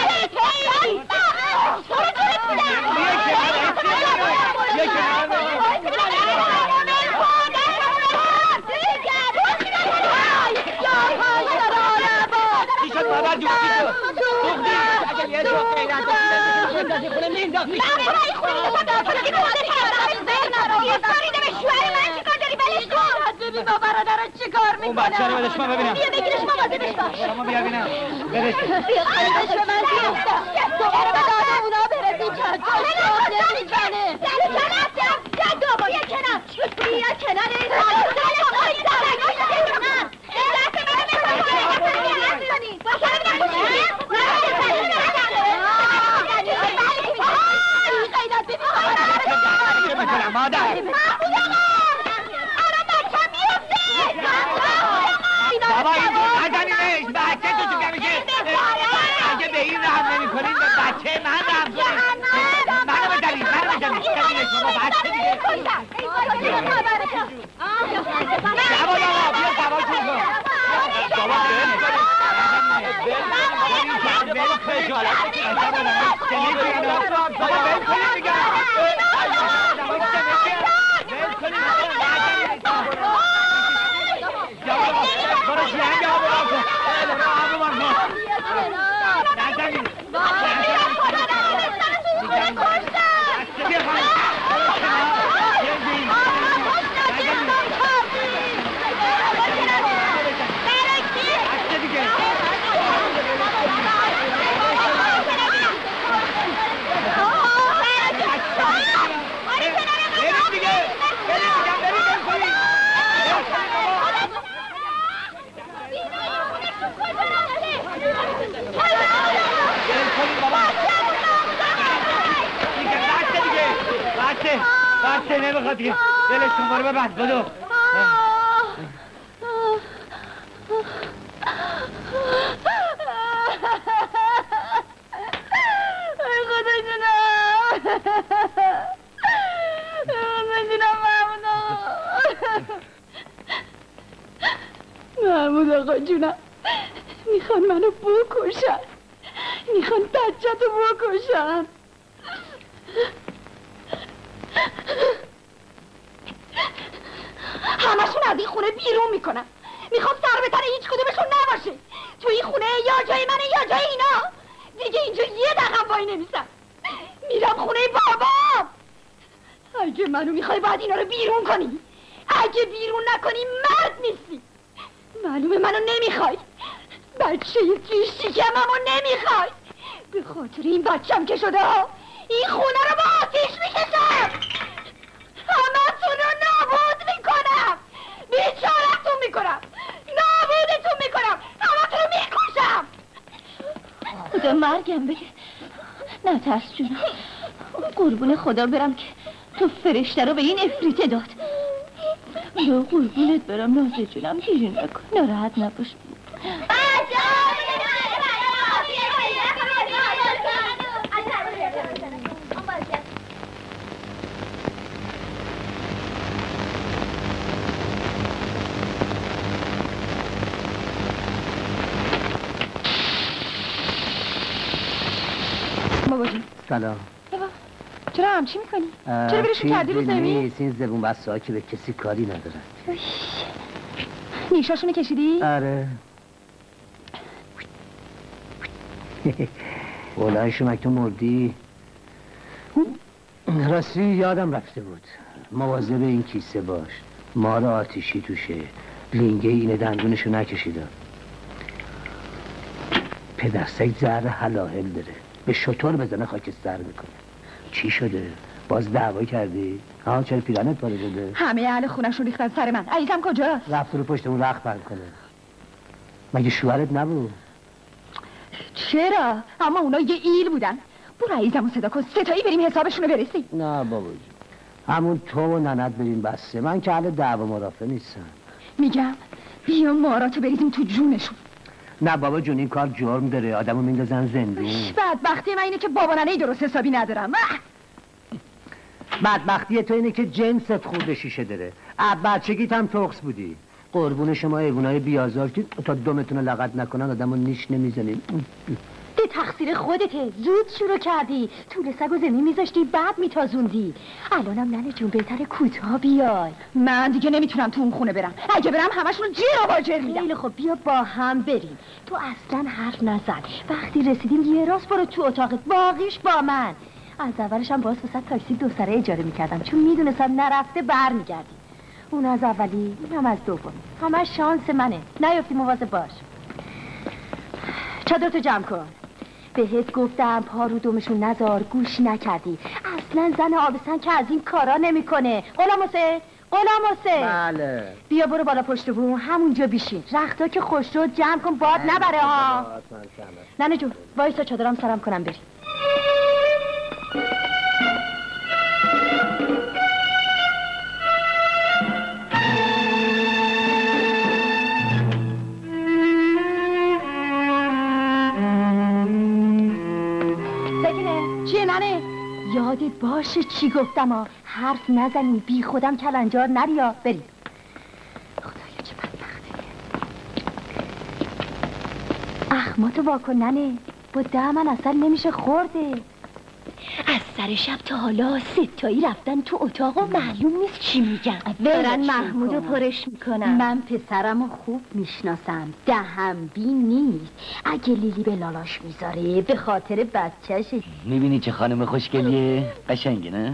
ببین با برادرت چی کار میکنم. اون بچه رو بدش من ببینم. بیا بگیرش مواظبش باش. شما بیا ببینم. برش. بیا قلبش به من بیفته. دوباره به داد اونا برسی که جاده میکنه. زن دوبا بیا کنار. بیا کنار این مادر بابا این نزنیمش بچه تو تو کمیشه. اگه به این رحم نمی کنین به بچه من رحم کنین. منو بزنید منو بزنید بزنیدش بابا بچه دیگه. سوال آقا بیا سوال کن کن. بابا بل بل بل خجالت بسته نمیخواد دیگه دلش کن برو ببند بدو ای خدا جونم من جونم محمود آقا محمود آقا جونم میخوان منو بکشن میخوان بچه‌تو بکشن همشون از این خونه بیرون میکنن میخوام سر به تن هیچ کدومشون نباشه تو این خونه یا جای منه یا جای اینا دیگه اینجا یه دقیقه وای نمیسم میرم خونه بابام اگه منو میخوای باید اینا رو بیرون کنی اگه بیرون نکنی مرد نیستی معلومه منو نمیخوای بچه توی شکممو نمیخوای به خاطر این بچم که شده ها این خونه رو با آتیش میکشم همتون رو نابود میکنم بیچارتون میکنم نابودتون میکنم همتون رو میکشم خدا مرگم بده نه ترس جونم قربون خدا برم که تو فرشته رو به این افریته داد یا قربونت برم نازه جونم گیری نکن ناراحت نباش بابا جون سلام بابا چرا همچی میکنی؟ چرا برشون کردی رو زمین؟ نیست این زبون بسته ها که به کسی کاری ندارن نیشاشونو کشیدی؟ آره بولای شمک تو مردی راستی یادم رفته بود مواظب این کیسه باش مار آتیشی توشه لینگه اینه دندونشو نکشیدم پدرسک زهر حلاحل داره به شطور بزنه خاکستر میکنه چی شده؟ باز دعوا کردی؟ ها چرا پیرانت پاره شده؟ همه اهل خونه‌شون ریختن سر من عزیزم کجاست؟ رفت رو پشتمون رخت بند کنه مگه شوهرت نبود؟ چرا؟ اما اونا یه ایل بودن برو عزیزمو صدا کن ستایی بریم حسابشونو برسیم نه بابا جون همون تو و ننت بریم بسته من که اهل دعوا مرافع نیستم میگم بیا ماراتو بریزیم تو جونشون نه بابا جون این کار جرم داره آدمو میندازن زندون بدبختی من اینه که بابا ننه‌ای درست حسابی ندارم بدبختی تو اینه که جنست خورده شیشه داره بچگیت هم تخص بودی قربون شما ایوونای بیازار که تا دمتون رو لغت نکنن آدمو نیش نمیزنین ده تقصیر خودته زود شروع کردی طول سگ و زمین میذاشتی بعد میتازوندی الانم ننه جون بهتره کوتاه بیای من دیگه نمیتونم تو اون خونه برم اگه برم همشون رو جیر و باجر میدم خیلی خب بیا با هم بریم تو اصلا حرف نزن وقتی رسیدیم یه راست برو تو اتاقت باقیش با من از اولش هم باز واسه تاکسی دو سره اجاره میکردم چون میدونستم نرفته بر میگردی اون از اولی اونم از دومی همه شانس منه نیافتی مواظب باش چادرتو جمع کن بهت گفتم پا رو دومشون نزار گوش نکردی اصلا زن آبستن که از این کارا نمیکنه غلام حسین غلام حسین بله بیا برو بالا پشت بوم همونجا بیشین رختا که خوش شد جمع کن باد نبره ها ننه جون وایسا چادرام سرم کنم بریم یادت باشه چی گفتم ها حرف نزنی بی خودم کلنجار نریا بریم خدایا چه بدبخته اخماتو واکن ننه با ده من اصل نمیشه خورده اصل سر شب تا حالا ستایی رفتن تو اتاق و معلوم نیست چی میگن. دارن محمودو پرش میکنن. من پسرمو خوب میشناسم، دهم بین نیست. اگه لیلی به لالاش میذاره به خاطر بچهشه. میبینی چه خانم خوشگلیه؟ قشنگه نه؟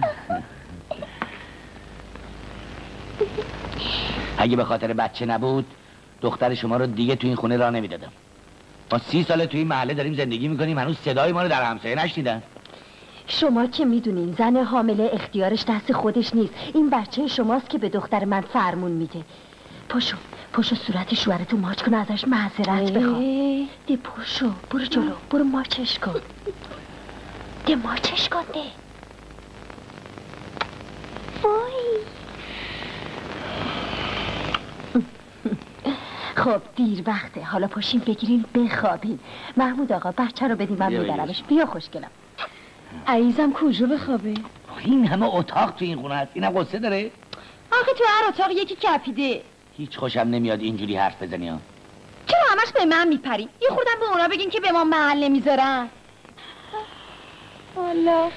اگه به خاطر بچه نبود دختر شما رو دیگه تو این خونه راه نمیدادم. ما سی ساله توی این محله داریم زندگی میکنیم، هنوز صدای ما رو در همسایه نشنیدن. شما که میدونین زن حامله اختیارش دست خودش نیست. این بچه شماست که به دختر من فرمون میده. پاشو پاشو صورت شوهرتو ماچ کن، ازش معذرت بخواه. ده پاشو برو جلو، برو ماچش کن. ده ماچش کن ده. وای خب دیر وقته، حالا پاشین بگیرین بخوابین. محمود آقا بچه رو بدیم من میبرمش. بیا خوشگلم. عزیزم کجا بخوابه؟ این همه اتاق تو این خونه هست، اینم قصه داره؟ آخه تو هر اتاق یکی کپیده. هیچ خوشم نمیاد اینجوری حرف بزنی ها. چرا همش به من میپری؟ یه خوردم به اونا بگین که به ما محل نمیذارن. والا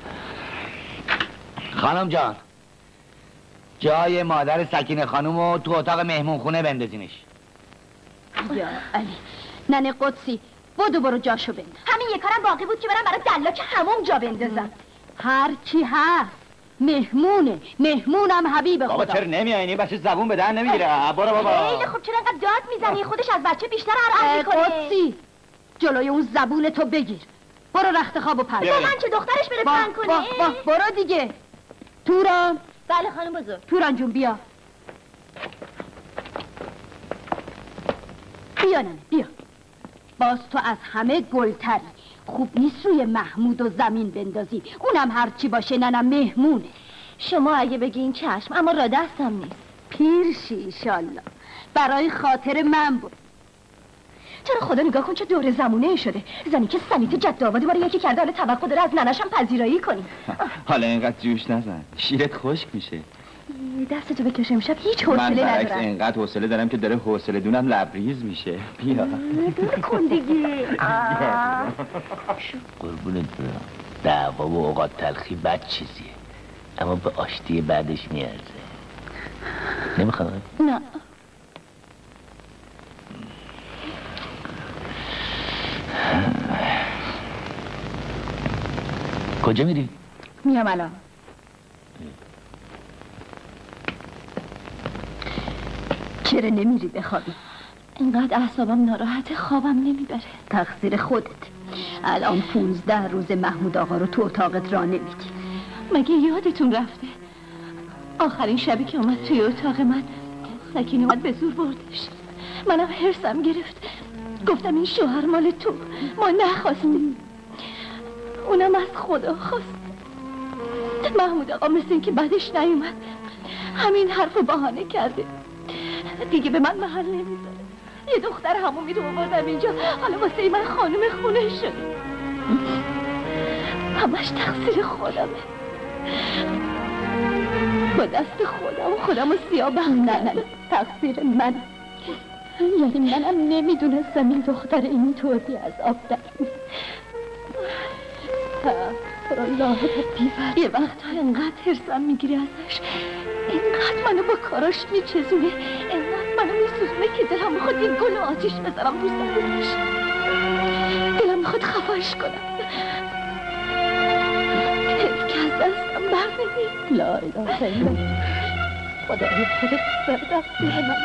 خانم جان، جای مادر سکینه خانومو تو اتاق مهمون خونه بندازینش. یا علی ننه قدسی بودو برو جاشو بنداز. همین یه کارم باقی بود که برم برای دلاک همون جا بندازم. هر کی هست مهمونه، مهمونم حبیب خدا. بابا چرا نمیایینی؟ بچه زبون به در نمیگیره. برو بابا. خیلی خب چرا انقدر داد میزنی؟ خودش از بچه بیشتر هر میکنه. قدسی جلوی اون زبون تو بگیر. برو رخت خوابو پر. با من چه دخترش بره پن کنه؟ با با برو دیگه. توران. بله خانم بزرگ. توران جون بیا. بیا ننه بیا. باز تو از همه گلتری. خوب نیست روی محمود و زمین بندازی. اونم هرچی باشه ننم مهمونه. شما اگه بگین چشم، اما را دستم نیست. پیرشی ایشالله. برای خاطر من بود. چرا خدا نگاه کن چه دور زمونه شده. زنی که سلیت جد آبادی باره یکی کرده، حالا توقع داره از ننشم پذیرایی کنی. حالا اینقدر جوش نزن، شیرت خشک میشه. دستتو بکش امشب هیچ حوصله ندارم. من برعکس اینقدر حوصله دارم که داره حوصله دونم لبریز میشه. بیا دور کن دیگه. قربونت برم، دعوا و اوقات تلخی بد چیزیه، اما به آشتی بعدش میارزه. نمیخوای؟ نه. کجا میری؟ میام الان. چرا نمیری بخوابی؟ اینقدر اعصابم ناراحته، خوابم نمیبره. تقصیر خودت. الان پونزده روز محمود آقا رو تو اتاقت را نمیدی. مگه یادتون رفته آخرین شبی که اومد توی اتاق من سکینه اومد به زور بردش. منم حرسم گرفت، گفتم این شوهر مال تو، ما نخواستیم، اونم از خدا خواست. محمود آقا مثل این که بعدش نیومد، همین حرف بهانه کرده، دیگه به من محل نمیذاره. یه دختر همومی رو آوردم اینجا، حالا واسه من خانم خونه شده. همش تقصیر خودمه، با دست خودم خودم رو سیاه بهم. نه نه تقصیر من. یعنی منم نمیدونستم این دختر اینطوری از آب در الله بیور. یه وقت ها اینقدر حرسم میگیره ازش، اینقدر منو با کاراش میچزونه، اینقدر منو میسوزونه که دلم میخواد این گل آتیش بذارم رو سرش، دلم میخواد خفاش کنم. حیف که از دستم بر نمید. لا اله الا الله. خدای خودت سر دستیر من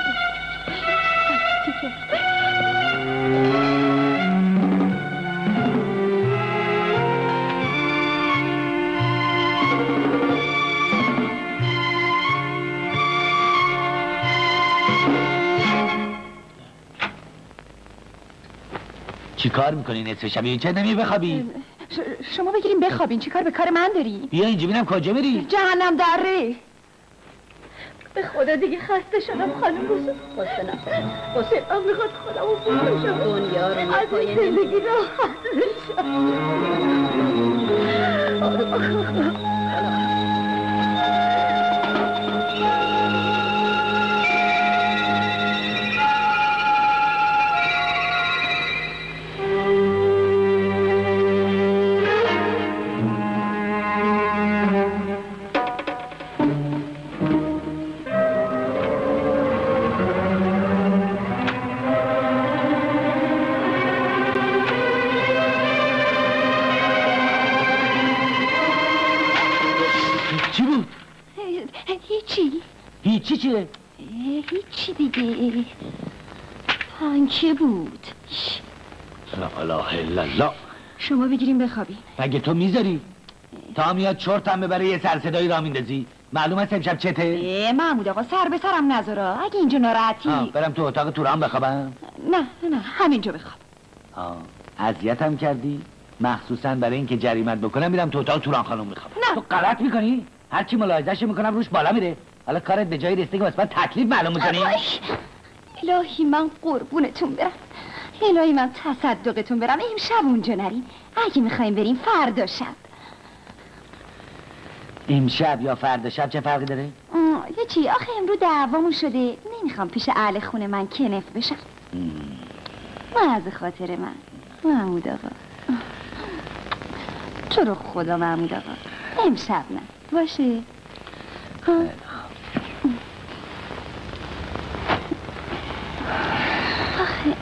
چی کار میکنی نصف شبیه؟ چه نمی بخوابی؟ شما بگیریم بخوابین، چی کار به کار من داری؟ بیا اینجا بینم کجا میری؟ جهنم دره. به خدا دیگه خسته شدم خانم بزرگ. خسته نخور. دلم میخواد خودمو بکشم، دنیا رو از این زندگی راحت بشم. هیچی چیه؟ هیچی دیگه. پنکه بود. لا اله الا الله. شما بگیریم بخوابی. مگه تو میذاری؟ تا میاد چرتم ببره یه سرصدایی را میندازی. معلوم است امشب چته؟ اه محمود آقا سر به سرم نذارا. اگه اینجا ناراحتی برم تو اتاق توران بخوابم؟ نه نه همینجا بخواب. آه اذیتم کردی؟ مخصوصا برای اینکه جریمت بکنم میرم تو اتاق توران خانم میخوام. نه تو غلط میکنی؟ هر کی ملاحظه‌اش میکنم روش بالا میره. حالا کارت به جای رسیده که واسه من تکلیف معلوم میکنی؟ الهی من قربونتون برم. الهی من تصدقتون برم. امشب اونجا نریم. اگه میخوایم بریم فردا شب. امشب یا فردا شب چه فرقی داره؟ یه چی آخه امرو دعوامون شده. نمیخوام پیش اهل خونه من کنف بشم. ما از خاطر من محمود آقا. تو رو خدا محمود آقا امشب نه باشه. آخه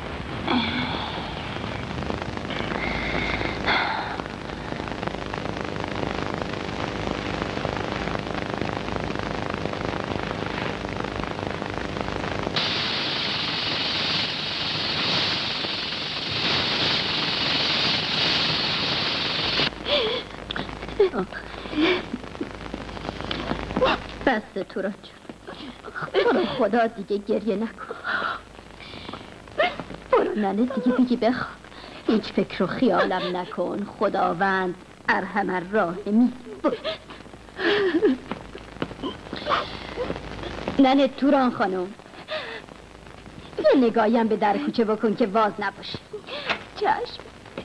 بسته تو را تو رو خدا دیگه گریه نکن. برو ننه دیگه بگی بخواب. هیچ فکر و خیالم نکن. خداوند ارحم الراحمین. ننه توران خانم یه نگاهیم به در کوچه بکن که واز نباشه. چشم.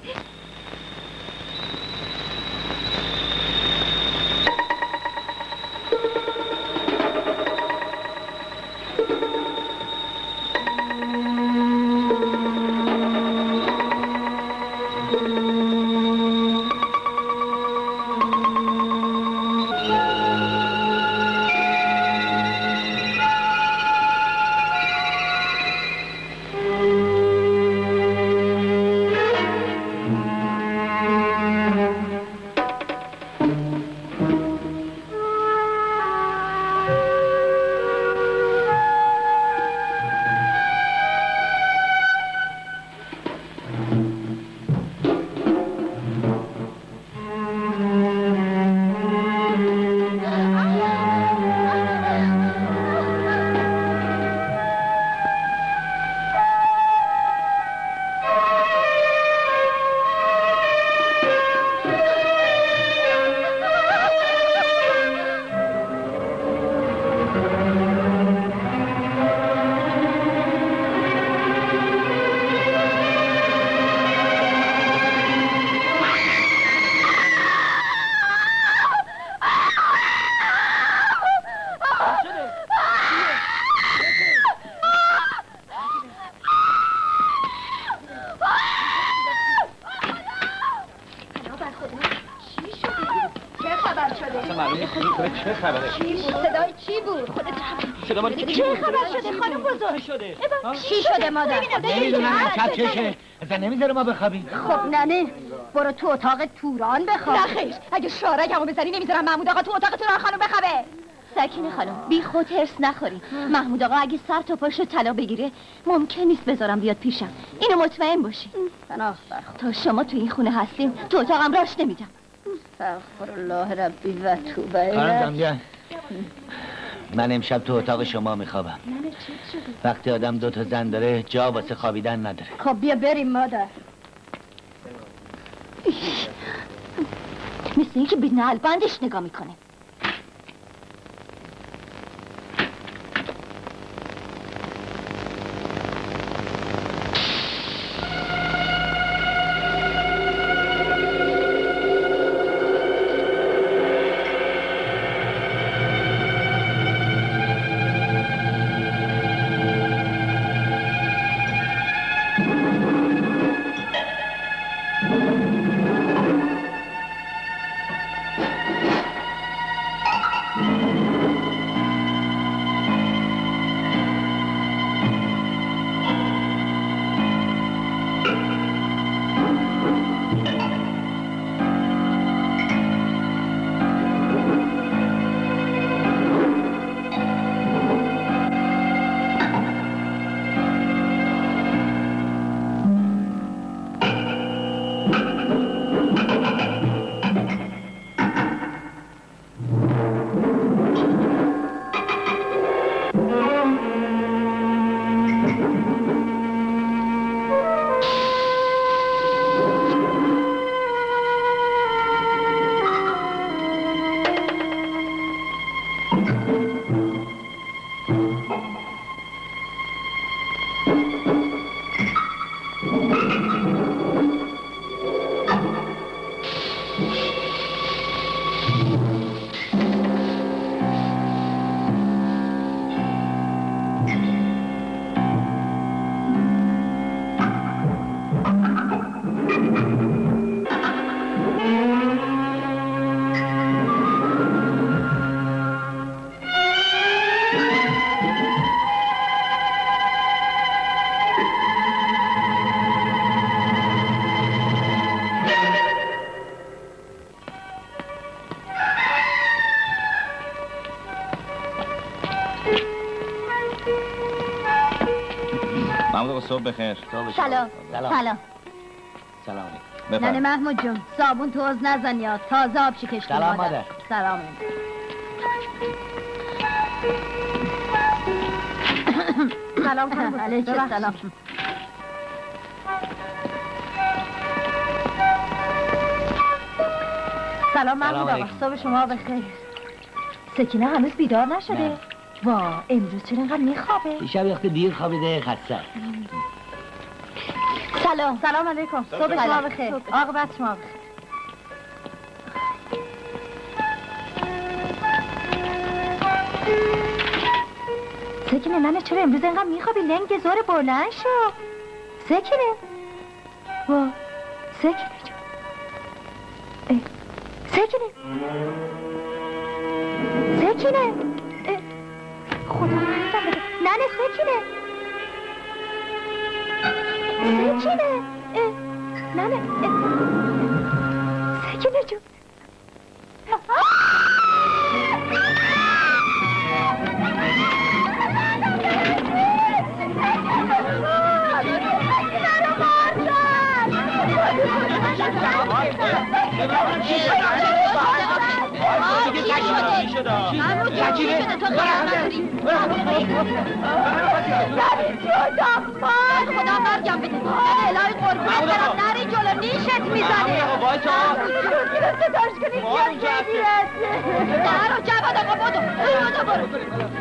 چه خبره؟ چی بود؟ صدای چی بود؟ خودت صدا مال چه خبر شده خانم بزرگ؟ چی شده؟ چی شده مادر؟ نمیدونم امشب چشه. اصلا نمیذاره ما بخوابیم. خب ننه برو تو اتاق توران بخواب. نه خیر اگه شارکمو بزنی نمیذارم محمود آقا تو اتاق توران خانم بخوابه. سکینه خانم بی خود هرس نخورین. محمود آقا اگه سر تا پاشو طلا بگیره ممکن نیست بذارم بیاد پیشم. اینو مطمئن باشین. پناه برخود. تا شما تو این خونه هستین تو اتاقم راش نمیدم. استغفر الله ربی و توبه الیه. من امشب تو اتاق شما میخوابم. وقتی آدم دو تا زن داره جا واسه خوابیدن نداره. خب بیا بریم مادر. مثل اینکه به نعلبندش نگاه میکنه. صبح بخیر. سلام. سلام. سلام. ننه محمود جون صابون توز نزن یا تازه آب شکشت. سلام مادر. سلام. سلام خانم. علیکم سلام. سلام محمود آقا. صبح شما بخیر. سکینه هنوز بیدار نشده؟ وا امروز چرا اینقدر میخوابه؟ دیشب وقت دیر خوابیده خسته. سلام. سلام علیکم. صبح شما بخیر. عاقبت شما بخیر. سکینه ننه چرا امروز اینقدر میخوابی؟ لنگ زور بلند شو. سکینه. وا سکینه جون. سکینه. سکینه. خدا رحمتم بده. ننه سکینه. سکینه. ننه سکینه جون. خدا مرگم بده. الهی قربونت برم نری جلو نیشت میزنه. صداش کنی بیاد بگیرد. نرو جواد آقا بدو. بدو برو.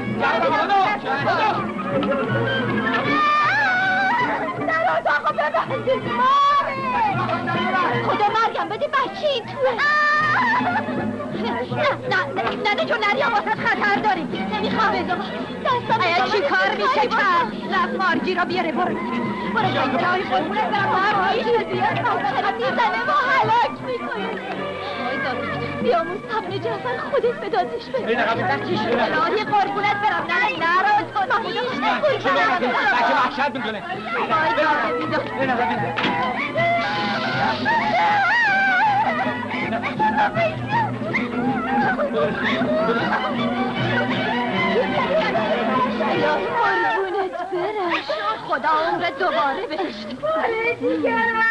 نرو آقا ببندید ماره. خدا مرگم بده بچه این توه. نه نه نه جون نریا واسه خطر داری. نمیخوام ازا دستم چی کار میشه کرد؟ رفت مارجی را بیاره برو برو جایی های قربونت برم مارجی بیاد چرا میزنه ما حلاک میکنه. بیامون صبر جعفر خودت به دادش بده. الهی قربونت برم نه نرو تو نیش بچه وحشت میکنه. قربونت برم. خدا عمرت دوباره بهشت باره دیگرم.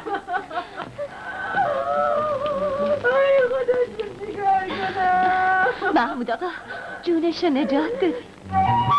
ای خدا چه دیگر کنم. محمود آقا جونش نجات دادی.